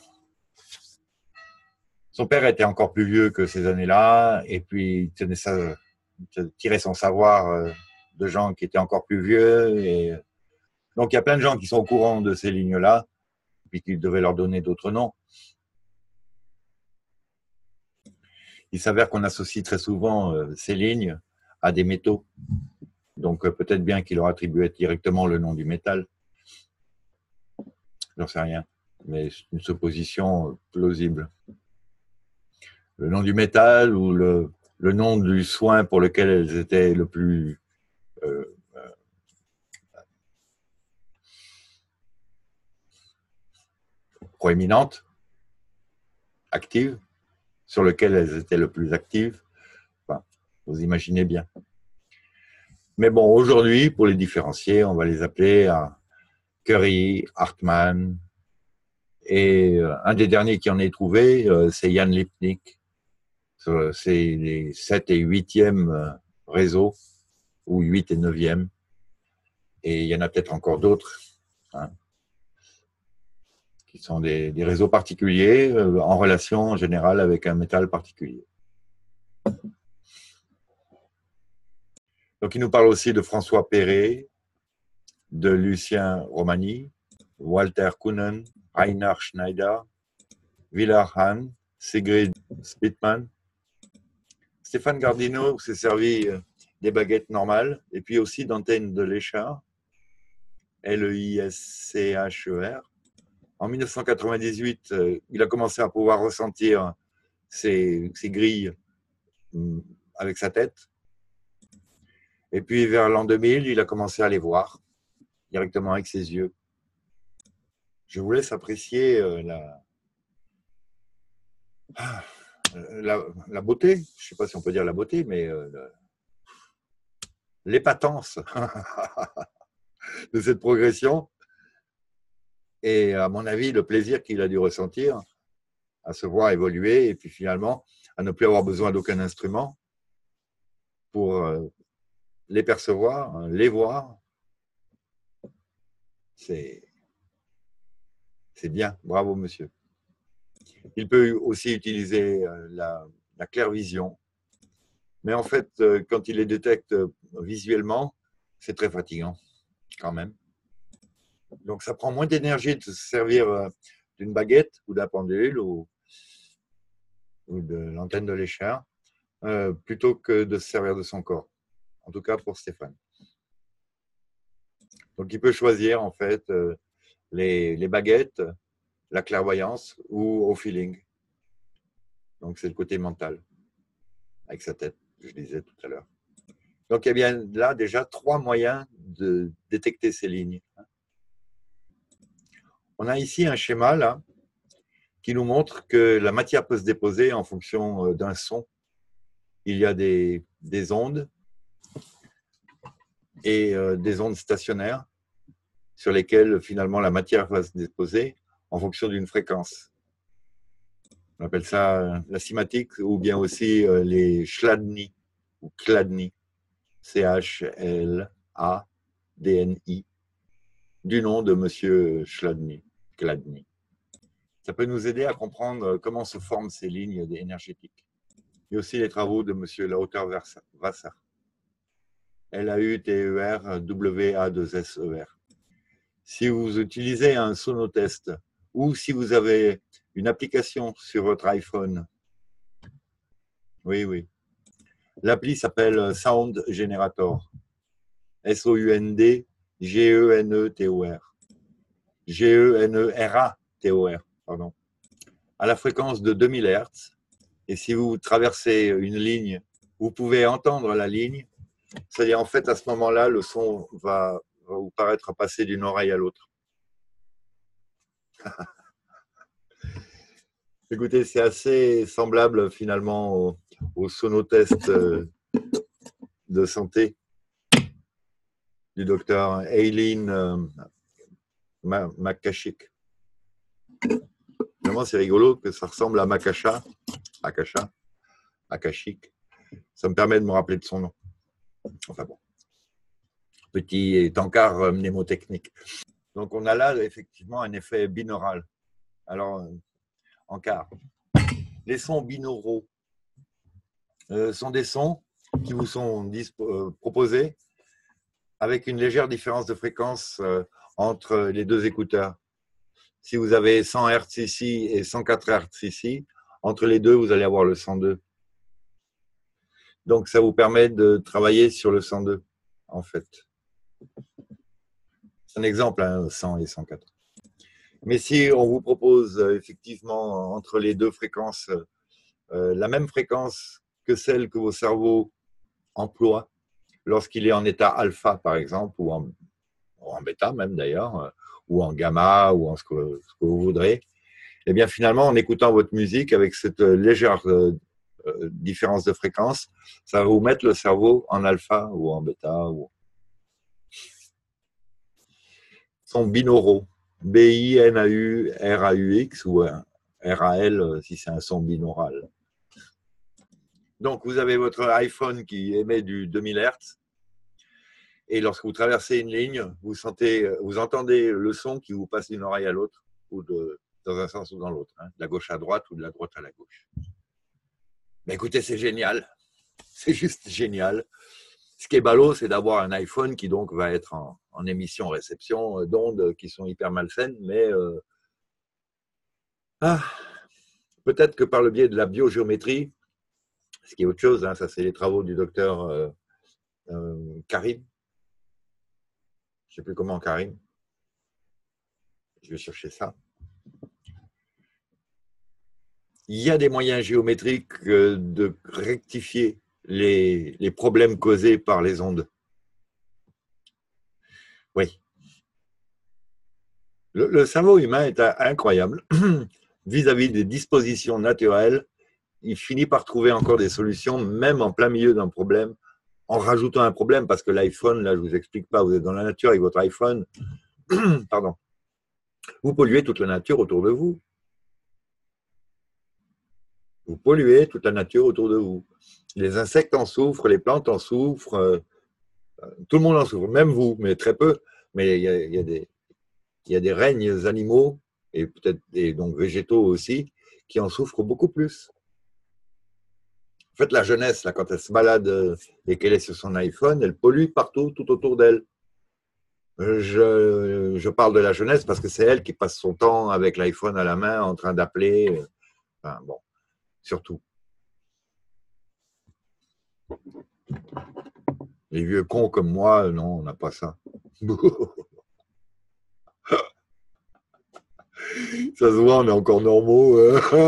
son père était encore plus vieux que ces années-là, et puis il tenait ça, il tirait son savoir de gens qui étaient encore plus vieux. Et donc, il y a plein de gens qui sont au courant de ces lignes-là, et puis qui devaient leur donner d'autres noms. Il s'avère qu'on associe très souvent ces lignes à des métaux. Donc, peut-être bien qu'il leur attribuait directement le nom du métal. J'en sais rien, mais c'est une supposition plausible. Le nom du métal ou le, le nom du soin pour lequel elles étaient le plus euh, euh, proéminentes, actives, sur lequel elles étaient le plus actives. Enfin, vous imaginez bien. Mais bon, aujourd'hui, pour les différencier, on va les appeler euh, Curie, Hartmann, et euh, un des derniers qui en est trouvé, euh, c'est Jan Lipnik. C'est les sept et huitième réseaux, ou huit et neuvième. Et il y en a peut-être encore d'autres, hein, qui sont des, des réseaux particuliers euh, en relation en général avec un métal particulier. Donc, il nous parle aussi de François Perret, de Lucien Romani, Walter Kuhnen, Reinhard Schneider, Willard Hahn, Sigrid Spittmann. Stéphane Gardino s'est servi des baguettes normales et puis aussi d'antennes de Leschard, L E I S C H E R. En mille neuf cent quatre-vingt-dix-huit, il a commencé à pouvoir ressentir ces, ces grilles avec sa tête. Et puis vers l'an deux mille, il a commencé à les voir directement avec ses yeux. Je vous laisse apprécier la, la, la beauté, je ne sais pas si on peut dire la beauté, mais l'épatance de cette progression et à mon avis le plaisir qu'il a dû ressentir à se voir évoluer et puis finalement à ne plus avoir besoin d'aucun instrument pour les percevoir, les voir. C'est c'est bien, bravo monsieur. Il peut aussi utiliser la, la clairvision, mais en fait, quand il les détecte visuellement, c'est très fatigant quand même. Donc, ça prend moins d'énergie de se servir d'une baguette ou d'un pendule ou, ou de l'antenne de Leschard euh, plutôt que de se servir de son corps. En tout cas, pour Stéphane. Donc, il peut choisir en fait euh, les, les baguettes, la clairvoyance ou au feeling. Donc, c'est le côté mental avec sa tête, que je disais tout à l'heure. Donc, il y a bien là déjà trois moyens de détecter ces lignes. On a ici un schéma là qui nous montre que la matière peut se déposer en fonction d'un son. Il y a des, des ondes et euh, des ondes stationnaires sur lesquelles finalement la matière va se déposer en fonction d'une fréquence. On appelle ça la cymatique ou bien aussi euh, les chladni ou chladni, C H L A D N I, du nom de monsieur Chladni. Chladni. Ça peut nous aider à comprendre comment se forment ces lignes énergétiques. Il y a aussi les travaux de M. Lauter-Wasser. L A U T E R W A deux S E R. Si vous utilisez un sonotest ou si vous avez une application sur votre iPhone, oui, oui, l'appli s'appelle Sound Generator. S O U N D G E N E T O R. G E N E R A T O R, pardon. À la fréquence de deux mille hertz. Et si vous traversez une ligne, vous pouvez entendre la ligne. C'est-à-dire, en fait, à ce moment-là, le son va, va vous paraître passer d'une oreille à l'autre. Écoutez, c'est assez semblable finalement au, au sonotest de santé du docteur Eileen McCashik. Vraiment, c'est rigolo que ça ressemble à Makasha, Akasha, Akashik. Ça me permet de me rappeler de son nom. Enfin bon, petit encart mnémotechnique. Donc on a là effectivement un effet binaural. Alors, encart. Les sons binauraux euh, sont des sons qui vous sont euh, proposés avec une légère différence de fréquence euh, entre les deux écouteurs. Si vous avez cent hertz ici et cent quatre hertz ici, entre les deux, vous allez avoir le cent deux. Donc, ça vous permet de travailler sur le cent deux, en fait. C'est un exemple, hein, cent et cent quatre. Mais si on vous propose euh, effectivement entre les deux fréquences euh, la même fréquence que celle que vos cerveaux emploient lorsqu'il est en état alpha, par exemple, ou en, ou en bêta même d'ailleurs, ou en gamma, ou en ce que, ce que vous voudrez, eh bien finalement, en écoutant votre musique avec cette légère euh, différence de fréquence, ça va vous mettre le cerveau en alpha ou en bêta. Ou... Sont binauraux. B I N A U R A U X ou R A L si c'est un son binaural. Donc, vous avez votre iPhone qui émet du deux mille hertz et lorsque vous traversez une ligne, vous, sentez, vous entendez le son qui vous passe d'une oreille à l'autre ou de, dans un sens ou dans l'autre, hein, de la gauche à droite ou de la droite à la gauche. Mais écoutez, c'est génial. C'est juste génial. Ce qui est ballot, c'est d'avoir un iPhone qui donc va être en, en émission-réception d'ondes qui sont hyper malsaines, mais euh, ah, peut-être que par le biais de la biogéométrie, ce qui est autre chose, hein, ça c'est les travaux du docteur euh, euh, Karim. Je ne sais plus comment Karim. Je vais chercher ça. Il y a des moyens géométriques de rectifier les, les problèmes causés par les ondes. Oui. Le, le cerveau humain est incroyable. Vis-à-vis des dispositions naturelles, il finit par trouver encore des solutions, même en plein milieu d'un problème, en rajoutant un problème, parce que l'iPhone, là, je ne vous explique pas, vous êtes dans la nature avec votre iPhone, pardon, vous polluez toute la nature autour de vous. Vous polluez toute la nature autour de vous. Les insectes en souffrent, les plantes en souffrent, euh, tout le monde en souffre, même vous, mais très peu. Mais il y a, il y a, des, il y a des règnes animaux, et peut-être et donc végétaux aussi, qui en souffrent beaucoup plus. En fait, la jeunesse, là, quand elle se balade et qu'elle est sur son iPhone, elle pollue partout, tout autour d'elle. Je, je parle de la jeunesse parce que c'est elle qui passe son temps avec l'iPhone à la main en train d'appeler. Enfin, bon, surtout. Les vieux cons comme moi, non, on n'a pas ça. Ça se voit, on est encore normaux.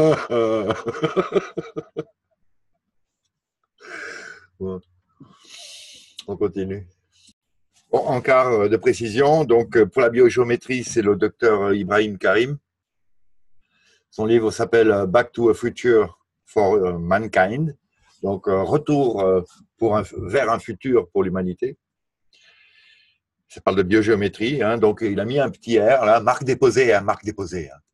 Bon. On continue. Bon, en cas de précision, donc pour la biogéométrie, c'est le docteur Ibrahim Karim. Son livre s'appelle Back to a Future for Mankind. Donc, retour pour un, vers un futur pour l'humanité. Ça parle de biogéométrie. Hein, donc, il a mis un petit R, là, marque déposée, hein, marque déposée. Hein.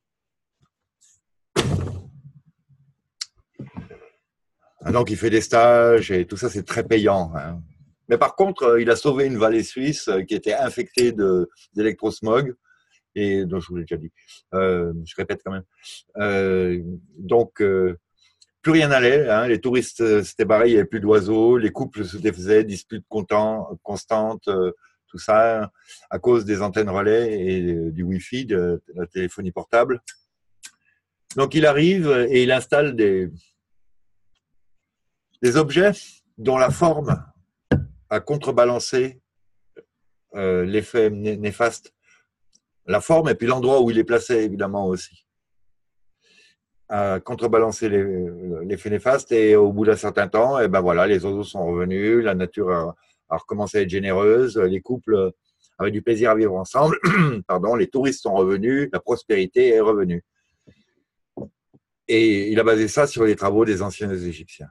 Donc, il fait des stages et tout ça, c'est très payant. Hein. Mais par contre, il a sauvé une vallée suisse qui était infectée d'électrosmog. Et donc, je vous l'ai déjà dit. Euh, je répète quand même. Euh, donc, euh, plus rien n'allait. Hein, les touristes s'étaient barrés, il n'y avait plus d'oiseaux. Les couples se défaisaient, disputes content, constantes, euh, tout ça, à cause des antennes relais et du Wi-Fi, de, de la téléphonie portable. Donc, il arrive et il installe des, des objets dont la forme a contrebalancé euh, l'effet néfaste. La forme et puis l'endroit où il est placé, évidemment, aussi. A contrebalancé l'effet néfaste et au bout d'un certain temps, et ben voilà, les oiseaux sont revenus, la nature a, a recommencé à être généreuse, les couples avaient du plaisir à vivre ensemble, pardon, les touristes sont revenus, la prospérité est revenue. Et il a basé ça sur les travaux des anciens Égyptiens.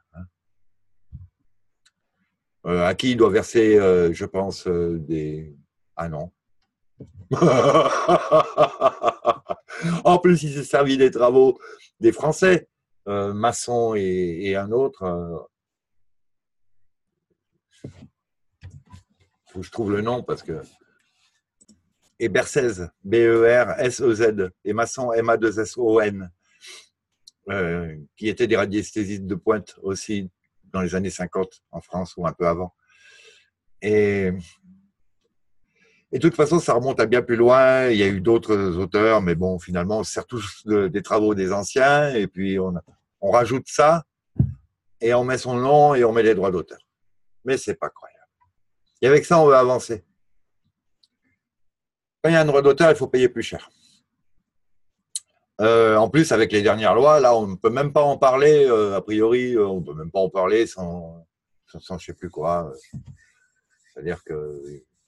Euh, à qui il doit verser, euh, je pense, euh, des... Ah non. En plus, il s'est servi des travaux des Français, euh, Masson et, et un autre. Euh, faut que je trouve le nom parce que. Et Bersez, B E R S E Z, et Masson, M A deux S O N, euh, qui étaient des radiesthésistes de pointe aussi dans les années cinquante en France ou un peu avant. Et. Et de toute façon, ça remonte à bien plus loin. Il y a eu d'autres auteurs, mais bon, finalement, on se sert tous de, des travaux des anciens, et puis on, on rajoute ça, et on met son nom, et on met les droits d'auteur. Mais c'est pas croyable. Et avec ça, on veut avancer. Quand il y a un droit d'auteur, il faut payer plus cher. Euh, en plus, avec les dernières lois, là, on ne peut même pas en parler, euh, a priori, on ne peut même pas en parler sans, sans, sans je ne sais plus quoi. C'est-à-dire que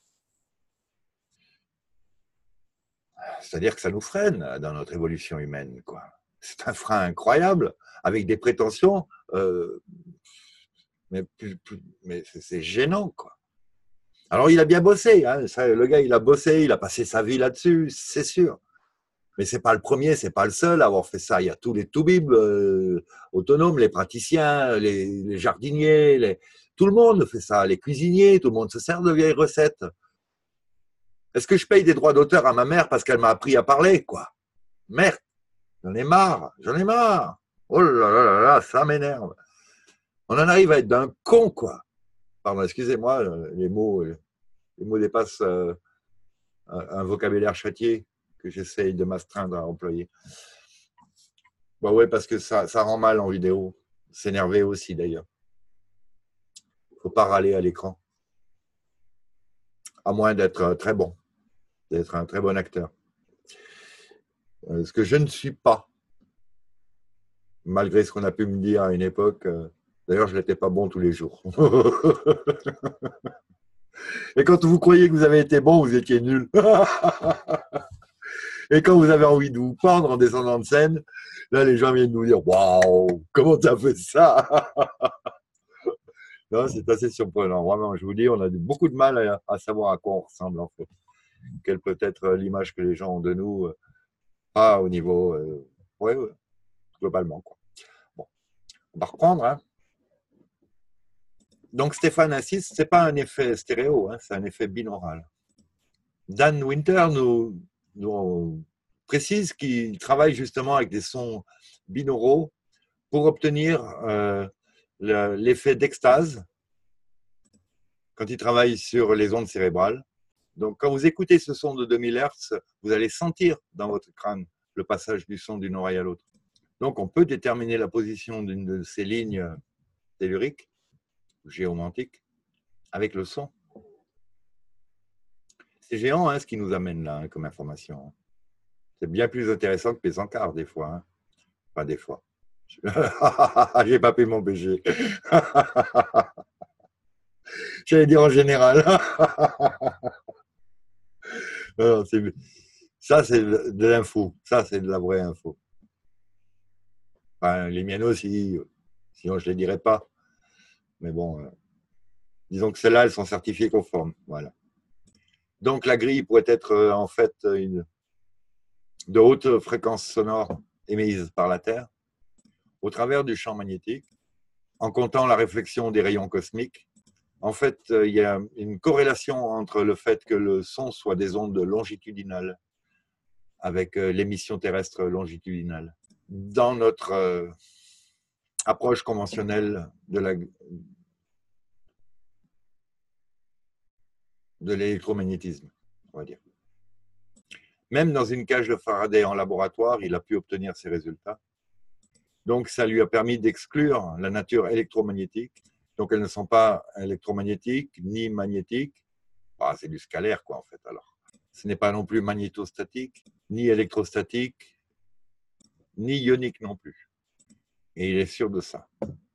C'est-à-dire que ça nous freine dans notre évolution humaine, quoi. C'est un frein incroyable, avec des prétentions, euh, mais, mais c'est gênant, quoi. Alors, il a bien bossé, hein, ça, le gars, il a bossé, il a passé sa vie là-dessus, c'est sûr. Mais c'est pas le premier, c'est pas le seul à avoir fait ça. Il y a tous les toubibs euh, autonomes, les praticiens, les, les jardiniers, les... tout le monde fait ça, les cuisiniers, tout le monde se sert de vieilles recettes. Est-ce que je paye des droits d'auteur à ma mère parce qu'elle m'a appris à parler, quoi? Merde, j'en ai marre, j'en ai marre. Oh là là là là, ça m'énerve. On en arrive à être d'un con, quoi. Pardon, excusez-moi, les mots, les mots dépassent euh, un, un vocabulaire châtié que j'essaye de m'astreindre à employer. Bah ouais, parce que ça, ça rend mal en vidéo. S'énerver aussi, d'ailleurs. Faut pas râler à l'écran. À moins d'être très bon, d'être un très bon acteur. Ce que je ne suis pas, malgré ce qu'on a pu me dire à une époque. D'ailleurs, je n'étais pas bon tous les jours. Et quand vous croyez que vous avez été bon, vous étiez nul. Et quand vous avez envie de vous pendre en descendant de scène, là, les gens viennent nous dire « Waouh, comment tu as fait ça ?» Non, c'est assez surprenant. Vraiment, je vous dis, on a beaucoup de mal à, à savoir à quoi on ressemble, en fait. Quelle peut être l'image que les gens ont de nous, pas au niveau… Euh, ouais, ouais, globalement, quoi. Bon, on va reprendre, hein. Donc, Stéphane insiste, ce n'est pas un effet stéréo, hein, c'est un effet binaural. Dan Winter nous, nous précise qu'il travaille justement avec des sons binauraux pour obtenir euh, l'effet d'extase quand il travaille sur les ondes cérébrales. Donc, quand vous écoutez ce son de deux mille hertz, vous allez sentir dans votre crâne le passage du son d'une oreille à l'autre. Donc, on peut déterminer la position d'une de ces lignes telluriques, géomantiques, avec le son. C'est géant, hein, ce qui nous amène là, hein, comme information. C'est bien plus intéressant que les encarts, des fois. Hein. Enfin, des fois. J'ai pas pu m'empêcher. J'allais dire en général. Non, ça, c'est de l'info. Ça, c'est de la vraie info. Enfin, les miennes aussi. Sinon, je ne les dirais pas. Mais bon, euh, disons que celles-là, elles sont certifiées conformes. Voilà. Donc, la grille pourrait être euh, en fait une, de haute fréquence sonore émise par la Terre au travers du champ magnétique, en comptant la réflexion des rayons cosmiques. En fait, euh, il y a une corrélation entre le fait que le son soit des ondes longitudinales avec l'émission terrestre longitudinale. Dans notre euh, approche conventionnelle de la de l'électromagnétisme, on va dire. Même dans une cage de Faraday en laboratoire, il a pu obtenir ces résultats. Donc, ça lui a permis d'exclure la nature électromagnétique. Donc, elles ne sont pas électromagnétiques ni magnétiques. Ah, c'est du scalaire, quoi, en fait, alors. Ce n'est pas non plus magnétostatique, ni électrostatique, ni ionique non plus. Et il est sûr de ça.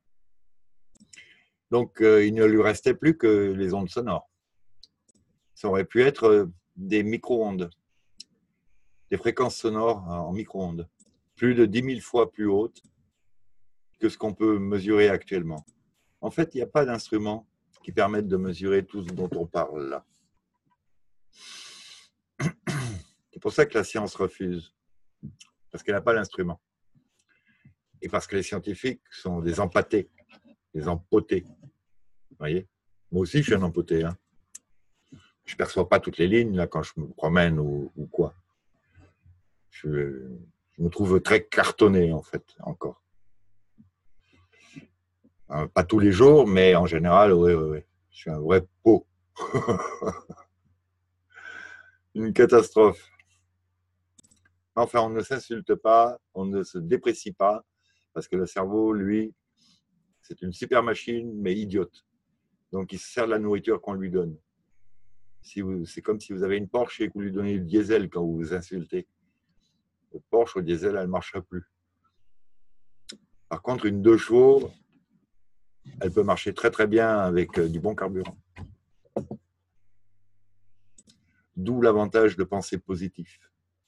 Donc, euh, il ne lui restait plus que les ondes sonores. Ça aurait pu être des micro-ondes, des fréquences sonores en micro-ondes, plus de dix mille fois plus hautes que ce qu'on peut mesurer actuellement. En fait, il n'y a pas d'instruments qui permettent de mesurer tout ce dont on parle là. C'est pour ça que la science refuse, parce qu'elle n'a pas l'instrument. Et parce que les scientifiques sont des empâtés, des empotés. Vous voyez? Moi aussi, je suis un empoté. Hein. Je ne perçois pas toutes les lignes là, quand je me promène ou, ou quoi. Je, je me trouve très cartonné, en fait, encore. Euh, pas tous les jours, mais en général, oui, oui, oui. Je suis un vrai pot. Une catastrophe. Enfin, on ne s'insulte pas, on ne se déprécie pas, parce que le cerveau, lui, c'est une super machine, mais idiote. Donc, il se sert de la nourriture qu'on lui donne. Si vous, c'est comme si vous avez une Porsche et que vous lui donnez du diesel quand vous vous insultez. Le Porsche au diesel, elle ne marchera plus. Par contre, une deux chevaux, elle peut marcher très très bien avec du bon carburant. D'où l'avantage de penser positif.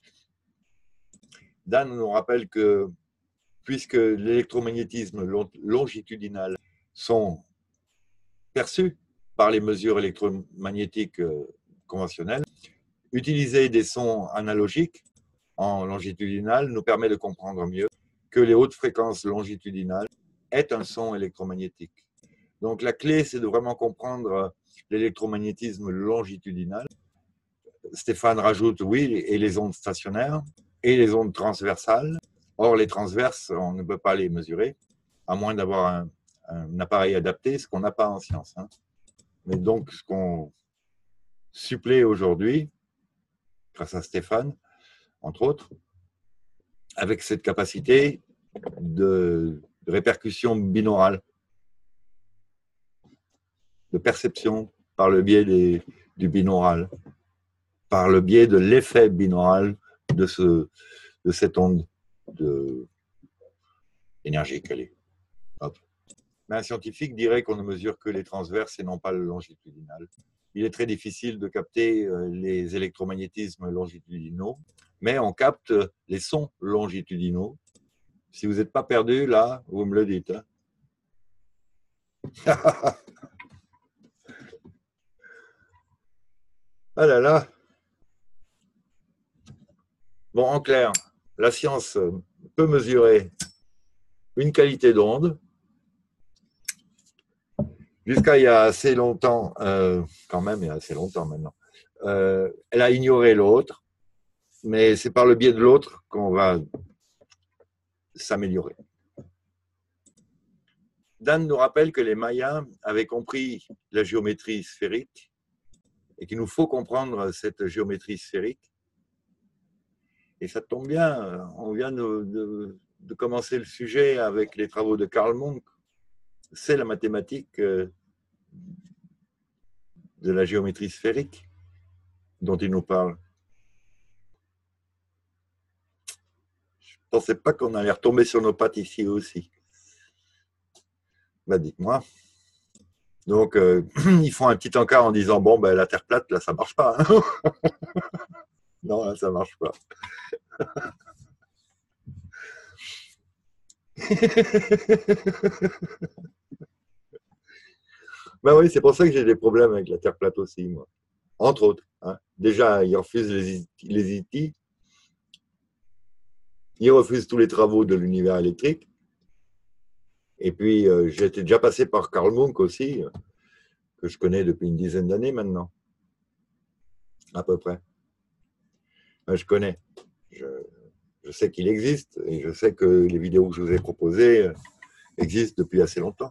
Dan nous rappelle que puisque l'électromagnétisme longitudinal sont perçus par les mesures électromagnétiques conventionnelles, utiliser des sons analogiques en longitudinal nous permet de comprendre mieux que les hautes fréquences longitudinales est un son électromagnétique. Donc la clé, c'est de vraiment comprendre l'électromagnétisme longitudinal. Stéphane rajoute, oui, et les ondes stationnaires et les ondes transversales. Or, les transverses, on ne peut pas les mesurer, à moins d'avoir un, un appareil adapté, ce qu'on n'a pas en science. Hein. Mais donc, ce qu'on supplée aujourd'hui, grâce à Stéphane, entre autres, avec cette capacité de, de répercussion binaurale, de perception par le biais des, du binaural, par le biais de l'effet binaural de, ce, de cette onde de, énergique. Allez. Hop. Mais un scientifique dirait qu'on ne mesure que les transverses et non pas le longitudinal. Il est très difficile de capter les électromagnétismes longitudinaux, mais on capte les sons longitudinaux. Si vous n'êtes pas perdu, là, vous me le dites. Hein. Ah là là. Bon, en clair, la science peut mesurer une qualité d'onde. Jusqu'à il y a assez longtemps, euh, quand même, il y a assez longtemps maintenant, euh, elle a ignoré l'autre, mais c'est par le biais de l'autre qu'on va s'améliorer. Dan nous rappelle que les Mayas avaient compris la géométrie sphérique et qu'il nous faut comprendre cette géométrie sphérique. Et ça tombe bien, on vient de, de, de commencer le sujet avec les travaux de Karl Munk. C'est la mathématique de la géométrie sphérique dont il nous parle. Je ne pensais pas qu'on allait retomber sur nos pattes ici aussi. Ben, dites-moi. Donc, euh, ils font un petit encart en disant, bon, ben, la Terre plate, là, ça ne marche pas. Hein. Non, là, ça ne marche pas. Ben oui, c'est pour ça que j'ai des problèmes avec la Terre plate aussi, moi. Entre autres. Hein. Déjà, ils refusent les, les I T. Ils refusent tous les travaux de l'univers électrique. Et puis, euh, j'étais déjà passé par Karl Munk aussi, euh, que je connais depuis une dizaine d'années maintenant. À peu près. Ben, je connais. je, je sais qu'il existe et je sais que les vidéos que je vous ai proposées existent depuis assez longtemps.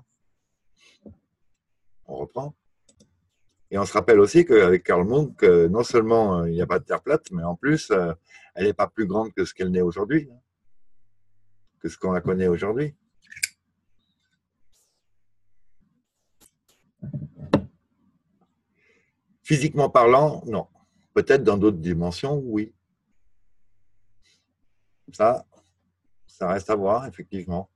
On reprend. Et on se rappelle aussi qu'avec Karl Munck, non seulement il n'y a pas de Terre plate, mais en plus, elle n'est pas plus grande que ce qu'elle n'est aujourd'hui, que ce qu'on la connaît aujourd'hui. Physiquement parlant, non. Peut-être dans d'autres dimensions, oui. Ça, ça reste à voir, effectivement.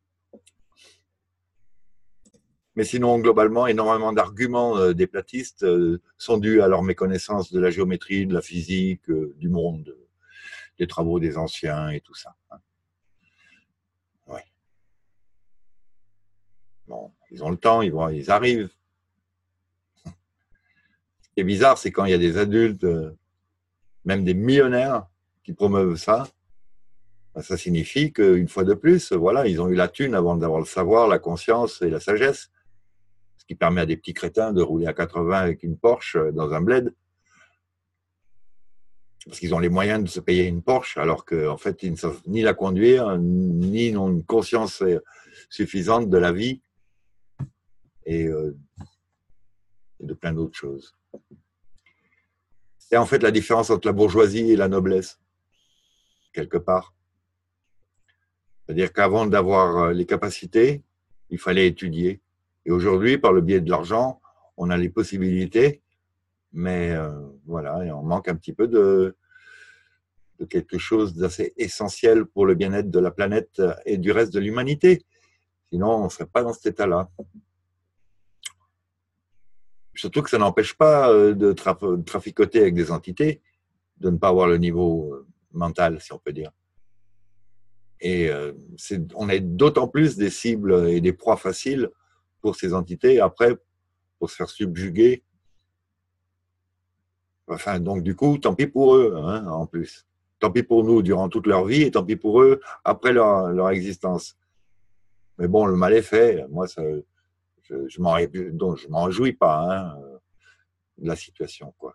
Mais sinon, globalement, énormément d'arguments euh, des platistes euh, sont dus à leur méconnaissance de la géométrie, de la physique, euh, du monde, des travaux des anciens et tout ça. Ouais. Bon, ils ont le temps, ils, vont, ils arrivent. Ce qui est bizarre, c'est quand il y a des adultes, euh, même des millionnaires, qui promeuvent ça. Ben, ça signifie qu'une fois de plus, voilà, ils ont eu la thune avant d'avoir le savoir, la conscience et la sagesse. Ce qui permet à des petits crétins de rouler à quatre-vingts avec une Porsche dans un bled. Parce qu'ils ont les moyens de se payer une Porsche, alors qu'en fait, ils ne savent ni la conduire, ni n'ont une conscience suffisante de la vie et, euh, et de plein d'autres choses. C'est en fait la différence entre la bourgeoisie et la noblesse, quelque part. C'est-à-dire qu'avant d'avoir les capacités, il fallait étudier. Et aujourd'hui, par le biais de l'argent, on a les possibilités, mais euh, voilà, et on manque un petit peu de, de quelque chose d'assez essentiel pour le bien-être de la planète et du reste de l'humanité. Sinon, on ne serait pas dans cet état-là. Surtout que ça n'empêche pas de, traf- de traficoter avec des entités, de ne pas avoir le niveau mental, si on peut dire. Et euh, c'est, on est d'autant plus des cibles et des proies faciles pour ces entités, après, pour se faire subjuguer. Enfin, donc du coup, tant pis pour eux, hein, en plus. Tant pis pour nous durant toute leur vie et tant pis pour eux après leur, leur existence. Mais bon, le mal est fait. Moi, ça, je je m'en donc je m'en réjouis pas hein, de la situation, quoi.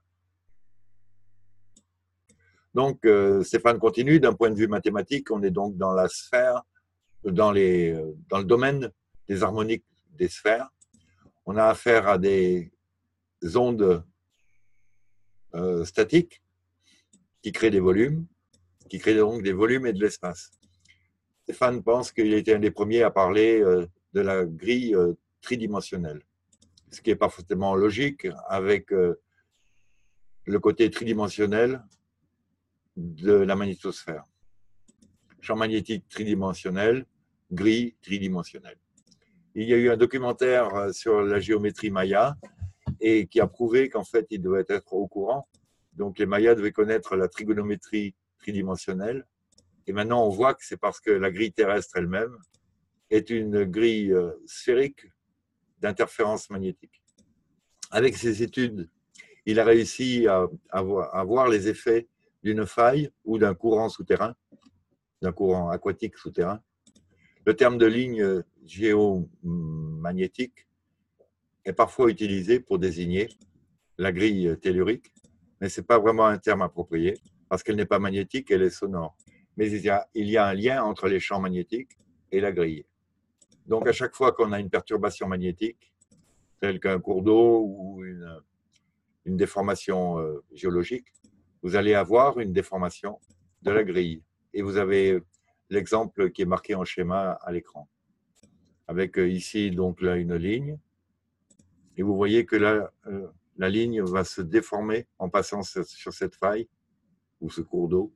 Donc, euh, Stéphane continue. D'un point de vue mathématique, on est donc dans la sphère, dans, les, dans le domaine des harmoniques des sphères. On a affaire à des ondes euh, statiques qui créent des volumes, qui créent donc des volumes et de l'espace. Stéphane pense qu'il a été un des premiers à parler euh, de la grille euh, tridimensionnelle, ce qui est parfaitement logique avec euh, le côté tridimensionnel de la magnétosphère. Champ magnétique tridimensionnel, grille tridimensionnelle. Il y a eu un documentaire sur la géométrie maya et qui a prouvé qu'en fait, ils devaient être au courant. Donc, les Mayas devaient connaître la trigonométrie tridimensionnelle. Et maintenant, on voit que c'est parce que la grille terrestre elle-même est une grille sphérique d'interférence magnétique. Avec ses études, il a réussi à, à, voir, à voir les effets d'une faille ou d'un courant souterrain, d'un courant aquatique souterrain. Le terme de ligne géomagnétique est parfois utilisé pour désigner la grille tellurique, mais ce n'est pas vraiment un terme approprié parce qu'elle n'est pas magnétique, elle est sonore. Mais il y, a, il y a un lien entre les champs magnétiques et la grille. Donc, à chaque fois qu'on a une perturbation magnétique, telle qu'un cours d'eau ou une, une déformation euh, géologique, vous allez avoir une déformation de la grille. Et vous avez l'exemple qui est marqué en schéma à l'écran. Avec ici, donc là, une ligne. Et vous voyez que là, euh, la ligne va se déformer en passant sur cette faille ou ce cours d'eau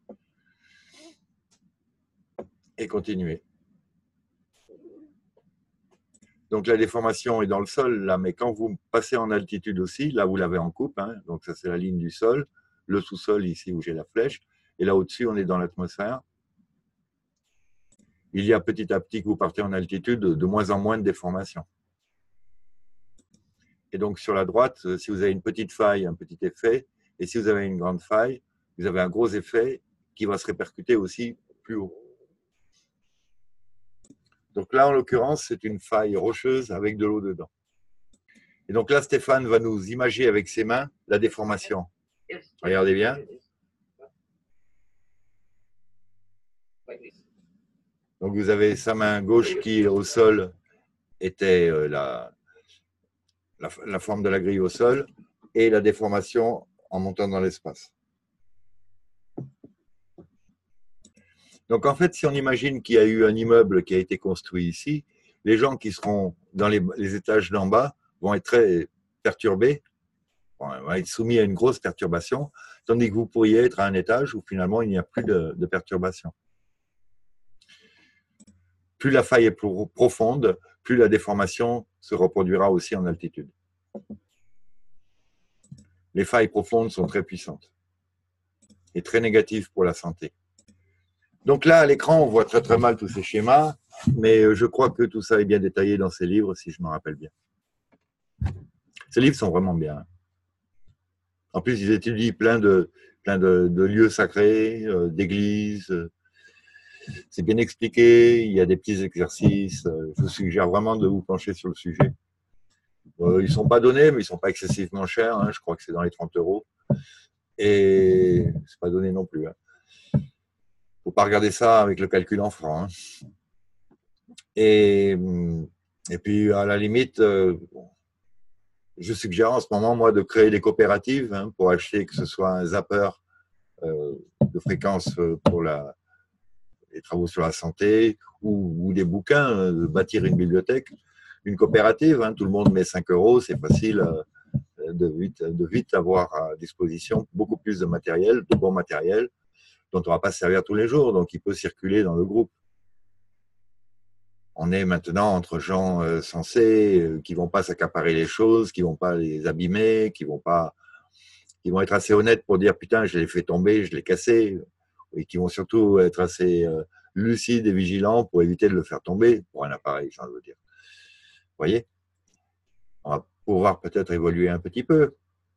et continuer. Donc la déformation est dans le sol, là, mais quand vous passez en altitude aussi, là vous l'avez en coupe, hein, donc ça c'est la ligne du sol, le sous-sol ici où j'ai la flèche, et là au-dessus on est dans l'atmosphère. Il y a petit à petit que vous partez en altitude de moins en moins de déformation. Et donc sur la droite, si vous avez une petite faille, un petit effet, et si vous avez une grande faille, vous avez un gros effet qui va se répercuter aussi plus haut. Donc là, en l'occurrence, c'est une faille rocheuse avec de l'eau dedans. Et donc là, Stéphane va nous imager avec ses mains la déformation. Regardez bien. Donc vous avez sa main gauche qui, au sol, était euh, la, la, la forme de la grille au sol et la déformation en montant dans l'espace. Donc en fait, si on imagine qu'il y a eu un immeuble qui a été construit ici, les gens qui seront dans les, les étages d'en bas vont être très perturbés, vont être soumis à une grosse perturbation, tandis que vous pourriez être à un étage où finalement il n'y a plus de, de perturbation. Plus la faille est plus profonde, plus la déformation se reproduira aussi en altitude. Les failles profondes sont très puissantes et très négatives pour la santé. Donc là, à l'écran, on voit très très mal tous ces schémas, mais je crois que tout ça est bien détaillé dans ces livres, si je me rappelle bien. Ces livres sont vraiment bien. En plus, ils étudient plein de, plein de, de lieux sacrés, euh, d'églises. C'est bien expliqué, il y a des petits exercices. Je vous suggère vraiment de vous pencher sur le sujet. Euh, ils ne sont pas donnés, mais ils ne sont pas excessivement chers. Hein, je crois que c'est dans les trente euros. Et ce n'est pas donné non plus. Hein. Il ne faut pas regarder ça avec le calcul en francs. Hein. Et, et puis, à la limite, euh, je suggère en ce moment, moi, de créer des coopératives hein, pour acheter, que ce soit un zapper euh, de fréquence pour la, les travaux sur la santé ou, ou des bouquins, euh, de bâtir une bibliothèque. Une coopérative, hein, tout le monde met cinq euros, c'est facile euh, de, vite, de vite avoir à disposition beaucoup plus de matériel, de bon matériel, dont on ne va pas se servir tous les jours, donc il peut circuler dans le groupe. On est maintenant entre gens euh, sensés, euh, qui ne vont pas s'accaparer les choses, qui ne vont pas les abîmer, qui vont, pas, qui vont être assez honnêtes pour dire « putain, je l'ai fait tomber, je l'ai cassé », et qui vont surtout être assez euh, lucides et vigilants pour éviter de le faire tomber pour un appareil, j'en veux dire. Vous voyez, on va pouvoir peut-être évoluer un petit peu,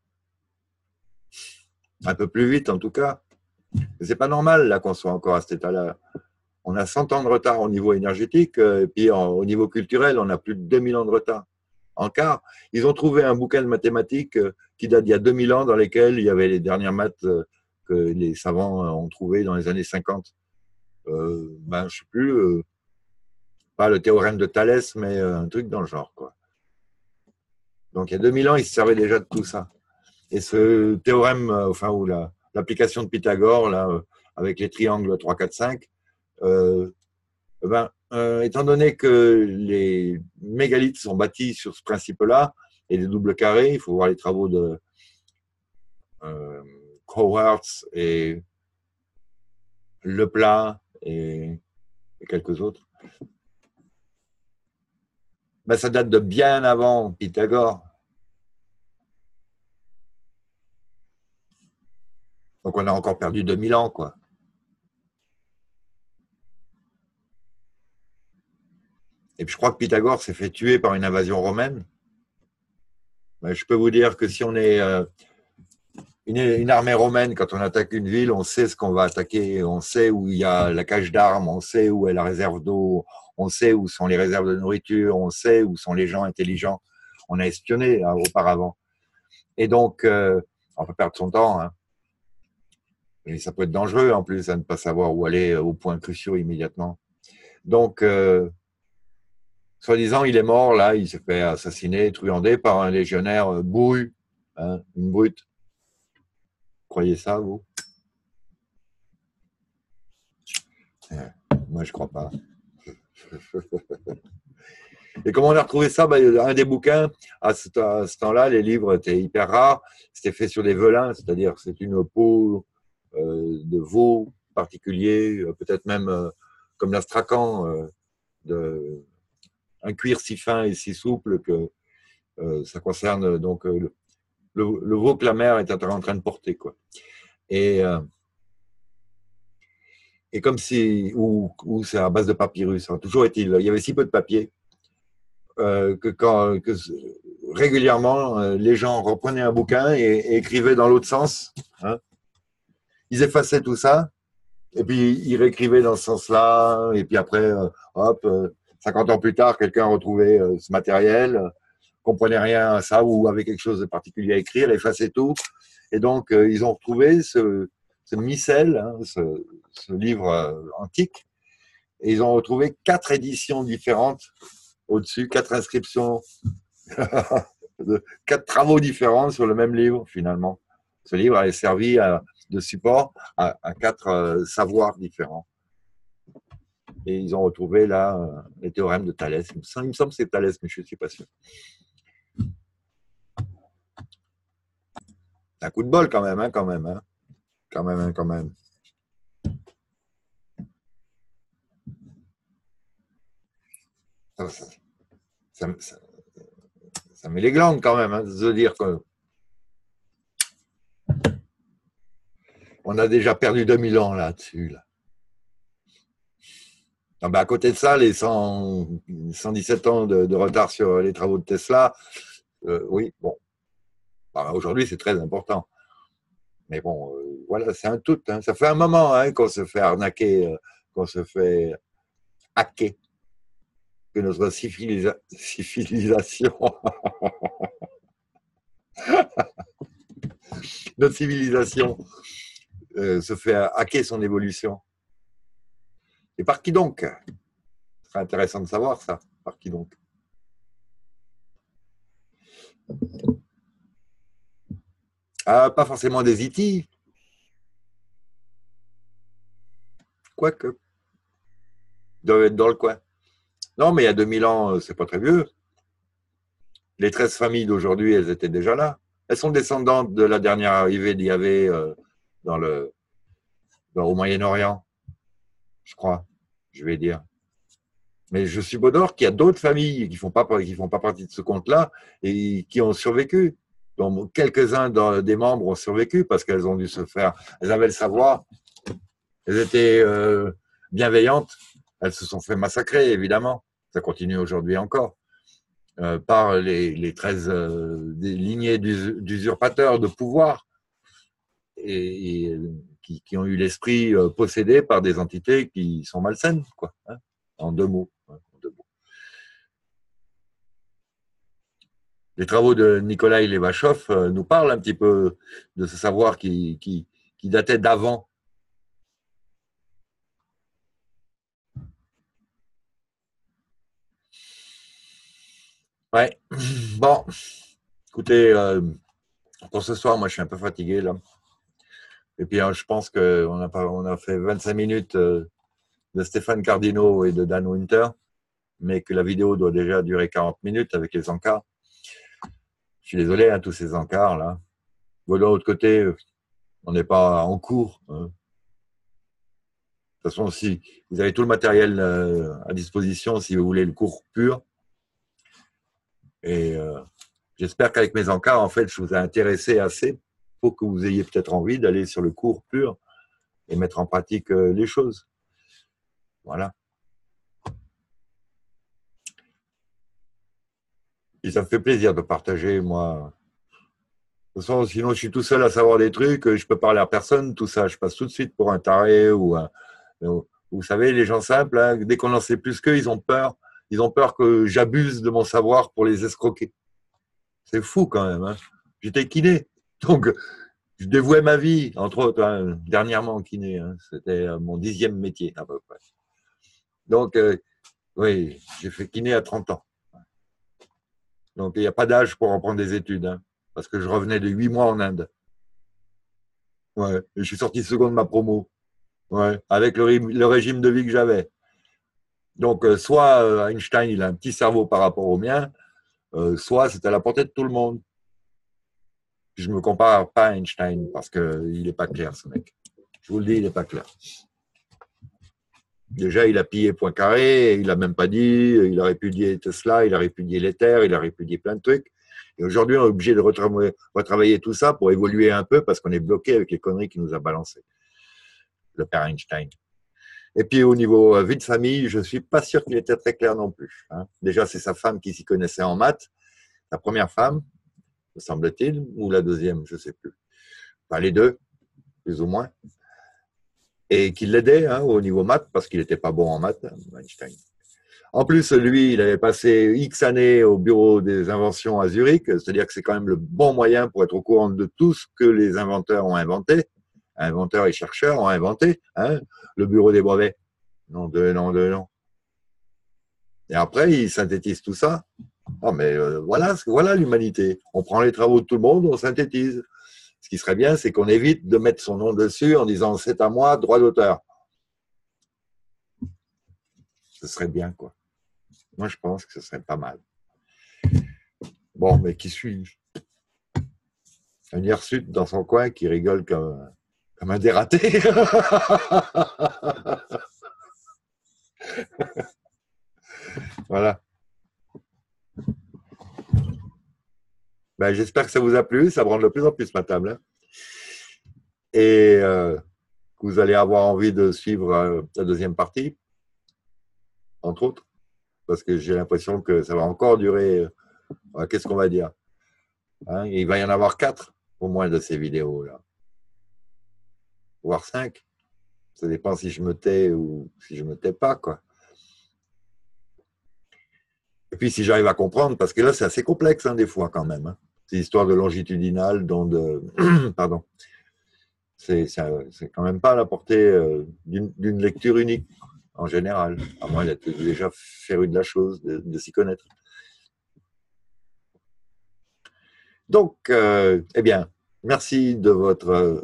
un peu plus vite en tout cas. Mais c'est pas normal là qu'on soit encore à cet état-là. On a cent ans de retard au niveau énergétique, et puis en, au niveau culturel, on a plus de deux mille ans de retard. En quart, ils ont trouvé un bouquin de mathématiques qui date d'il y a deux mille ans, dans lesquels il y avait les dernières maths que les savants ont trouvées dans les années cinquante. Euh, ben, je sais plus, euh, pas le théorème de Thalès, mais un truc dans le genre, quoi. Donc, il y a deux mille ans, ils se servaient déjà de tout ça. Et ce théorème, enfin, ou la, l'application de Pythagore, là, avec les triangles trois, quatre, cinq, euh, ben, euh, étant donné que les mégalithes sont bâtis sur ce principe-là, et les doubles carrés, il faut voir les travaux de euh, Crowhurst et Leplat et, et quelques autres. Ben, ça date de bien avant Pythagore. Donc, on a encore perdu deux mille ans, quoi. Et puis, je crois que Pythagore s'est fait tuer par une invasion romaine. Ben, je peux vous dire que si on est euh, une, une armée romaine, quand on attaque une ville, on sait ce qu'on va attaquer, on sait où il y a la cache d'armes, on sait où est la réserve d'eau, on sait où sont les réserves de nourriture, on sait où sont les gens intelligents. On a espionné hein, auparavant. Et donc, euh, on peut perdre son temps. Hein. Et ça peut être dangereux en plus à ne pas savoir où aller aux points cruciaux immédiatement. Donc, euh, soi-disant, il est mort, là, il s'est fait assassiner, truandé par un légionnaire euh, bourru, hein, une brute. Croyez ça, vous? Moi, je crois pas. Et comment on a retrouvé ça? Ben, un des bouquins, à ce, à ce temps-là, les livres étaient hyper rares. C'était fait sur des velins, c'est-à-dire c'est une peau euh, de veau particulier, peut-être même euh, comme l'astracan, euh, de, un cuir si fin et si souple que euh, ça concerne donc euh, le, le, le veau que la mère était en train de porter, quoi. Et euh, et comme si, ou, ou c'est à base de papyrus, hein, toujours est-il, il y avait si peu de papier euh, que, quand, que régulièrement, euh, les gens reprenaient un bouquin et, et écrivaient dans l'autre sens. Hein. Ils effaçaient tout ça, et puis ils réécrivaient dans ce sens-là, et puis après, euh, hop, euh, cinquante ans plus tard, quelqu'un retrouvait euh, ce matériel, euh, comprenait rien à ça, ou avait quelque chose de particulier à écrire, effaçait tout, et donc euh, ils ont retrouvé ce, ce missel, hein, ce, ce livre euh, antique, et ils ont retrouvé quatre éditions différentes au-dessus, quatre inscriptions, de, quatre travaux différents sur le même livre, finalement. Ce livre a servi à, de support à, à quatre euh, savoirs différents. Et ils ont retrouvé là euh, les théorèmes de Thalès. Il me semble, il me semble que c'est Thalès, mais je ne suis pas sûr. Un coup de bol quand même, hein, quand même, hein. Quand même, hein, quand même. Ça, ça, ça, ça, ça met les glandes quand même, hein, de se dire que on a déjà perdu deux mille ans là-dessus. Là. Non, ben à côté de ça, les cent, cent dix-sept ans de, de retard sur les travaux de Tesla, euh, oui, bon. Ben, aujourd'hui, c'est très important. Mais bon, euh, voilà, c'est un tout. Hein. Ça fait un moment hein, qu'on se fait arnaquer, euh, qu'on se fait hacker, que notre civilisa civilisation, notre civilisation euh, se fait hacker son évolution. Et par qui donc? Ce serait intéressant de savoir ça. Par qui donc? Ah, pas forcément des I T. Quoique. Ils doivent être dans le coin. Non, mais il y a deux mille ans, c'est pas très vieux. Les treize familles d'aujourd'hui, elles étaient déjà là. Elles sont descendantes de la dernière arrivée d'I A V euh, dans le, dans, au Moyen-Orient, je crois, je vais dire. Mais je suis d'or qu'il y a d'autres familles qui ne font, font pas partie de ce compte-là et qui ont survécu. Donc, quelques-uns des membres ont survécu parce qu'elles ont dû se faire. Elles avaient le savoir, elles étaient euh, bienveillantes, elles se sont fait massacrer, évidemment. Ça continue aujourd'hui encore. Euh, par les, les treize euh, des lignées d'usurpateurs de pouvoir et, et qui, qui ont eu l'esprit euh, possédé par des entités qui sont malsaines, quoi, hein, en deux mots. Les travaux de Nikolaï Levachov euh, nous parlent un petit peu de ce savoir qui, qui, qui datait d'avant. Ouais. Bon, écoutez, euh, pour ce soir, moi, je suis un peu fatigué, là. Et puis, hein, je pense qu'on a, on a fait vingt-cinq minutes euh, de Stéphane Cardino et de Dan Winter, mais que la vidéo doit déjà durer quarante minutes avec les encarts. Je suis désolé, hein, tous ces encarts, là. Bon, de l'autre côté, on n'est pas en cours. Hein. De toute façon, si vous avez tout le matériel euh, à disposition, si vous voulez le cours pur, et euh, j'espère qu'avec mes encarts, en fait, je vous ai intéressé assez pour que vous ayez peut-être envie d'aller sur le cours pur et mettre en pratique euh, les choses. Voilà. Et ça me fait plaisir de partager, moi. De toute façon, sinon, je suis tout seul à savoir des trucs, je peux parler à personne, tout ça. Je passe tout de suite pour un taré ou un. Vous savez, les gens simples, hein, dès qu'on en sait plus qu'eux, ils ont peur. Ils ont peur que j'abuse de mon savoir pour les escroquer. C'est fou quand même. Hein. J'étais kiné. Donc, je dévouais ma vie, entre autres, hein, dernièrement kiné. Hein. C'était mon dixième métier, à peu près. Donc, euh, oui, j'ai fait kiné à trente ans. Donc, il n'y a pas d'âge pour reprendre des études. Hein, parce que je revenais de huit mois en Inde. Ouais, et je suis sorti second de ma promo. Ouais, avec le, le régime de vie que j'avais. Donc, euh, soit euh, Einstein, il a un petit cerveau par rapport au mien, euh, soit c'est à la portée de tout le monde. Je ne me compare pas à Einstein parce qu'il n'est pas clair, ce mec. Je vous le dis, il n'est pas clair. Déjà, il a pillé Poincaré, il n'a même pas dit, il a répudié Tesla, il a répudié l'Ether, il a répudié plein de trucs. Et aujourd'hui, on est obligé de retravailler, retravailler tout ça pour évoluer un peu parce qu'on est bloqué avec les conneries qu'il nous a balancées. Le père Einstein. Et puis, au niveau vie de famille, je ne suis pas sûr qu'il était très clair non plus. Hein. Déjà, c'est sa femme qui s'y connaissait en maths, sa première femme, me semble-t-il, ou la deuxième, je ne sais plus. Enfin, les deux, plus ou moins. Et qui l'aidait hein, au niveau maths, parce qu'il n'était pas bon en maths, Einstein. En plus, lui, il avait passé X années au bureau des inventions à Zurich, c'est-à-dire que c'est quand même le bon moyen pour être au courant de tout ce que les inventeurs ont inventé. inventeurs et chercheurs ont inventé, hein, le bureau des brevets. Non, de non, de non. Et après, ils synthétisent tout ça. Oh, mais euh, voilà, voilà l'humanité. On prend les travaux de tout le monde, on synthétise. Ce qui serait bien, c'est qu'on évite de mettre son nom dessus en disant c'est à moi, droit d'auteur. Ce serait bien, quoi. Moi, je pense que ce serait pas mal. Bon, mais qui suis-je? Un hirsute dans son coin qui rigole comme, comme un dératé. Voilà. Ben, j'espère que ça vous a plu. Ça branle de plus en plus ma table. Hein. Et euh, que vous allez avoir envie de suivre euh, la deuxième partie, entre autres, parce que j'ai l'impression que ça va encore durer. Euh, Qu'est-ce qu'on va dire, hein? Il va y en avoir quatre au moins de ces vidéos-là, voire cinq. Ça dépend si je me tais ou si je me tais pas, quoi. Et puis si j'arrive à comprendre, parce que là c'est assez complexe hein, des fois quand même. Hein. Ces histoires de longitudinal, dont de, pardon, c'est c'est quand même pas à la portée euh, d'une lecture unique en général, à moins d'être déjà féru de la chose, de, de s'y connaître. Donc, euh, eh bien, merci de votre euh,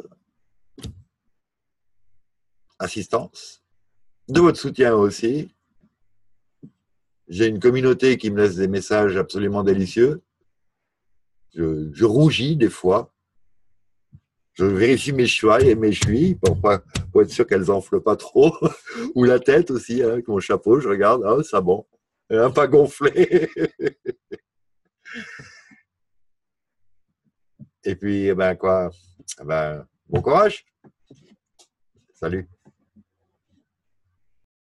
assistance, de votre soutien aussi. J'ai une communauté qui me laisse des messages absolument délicieux. Je, je rougis des fois. Je vérifie mes choix et mes chevilles pour, pas, pour être sûr qu'elles enflent pas trop. Ou la tête aussi, hein, avec mon chapeau, je regarde, ah, ça bon, elle n'a pas gonflé. Et puis, eh ben quoi, eh ben, bon courage. Salut.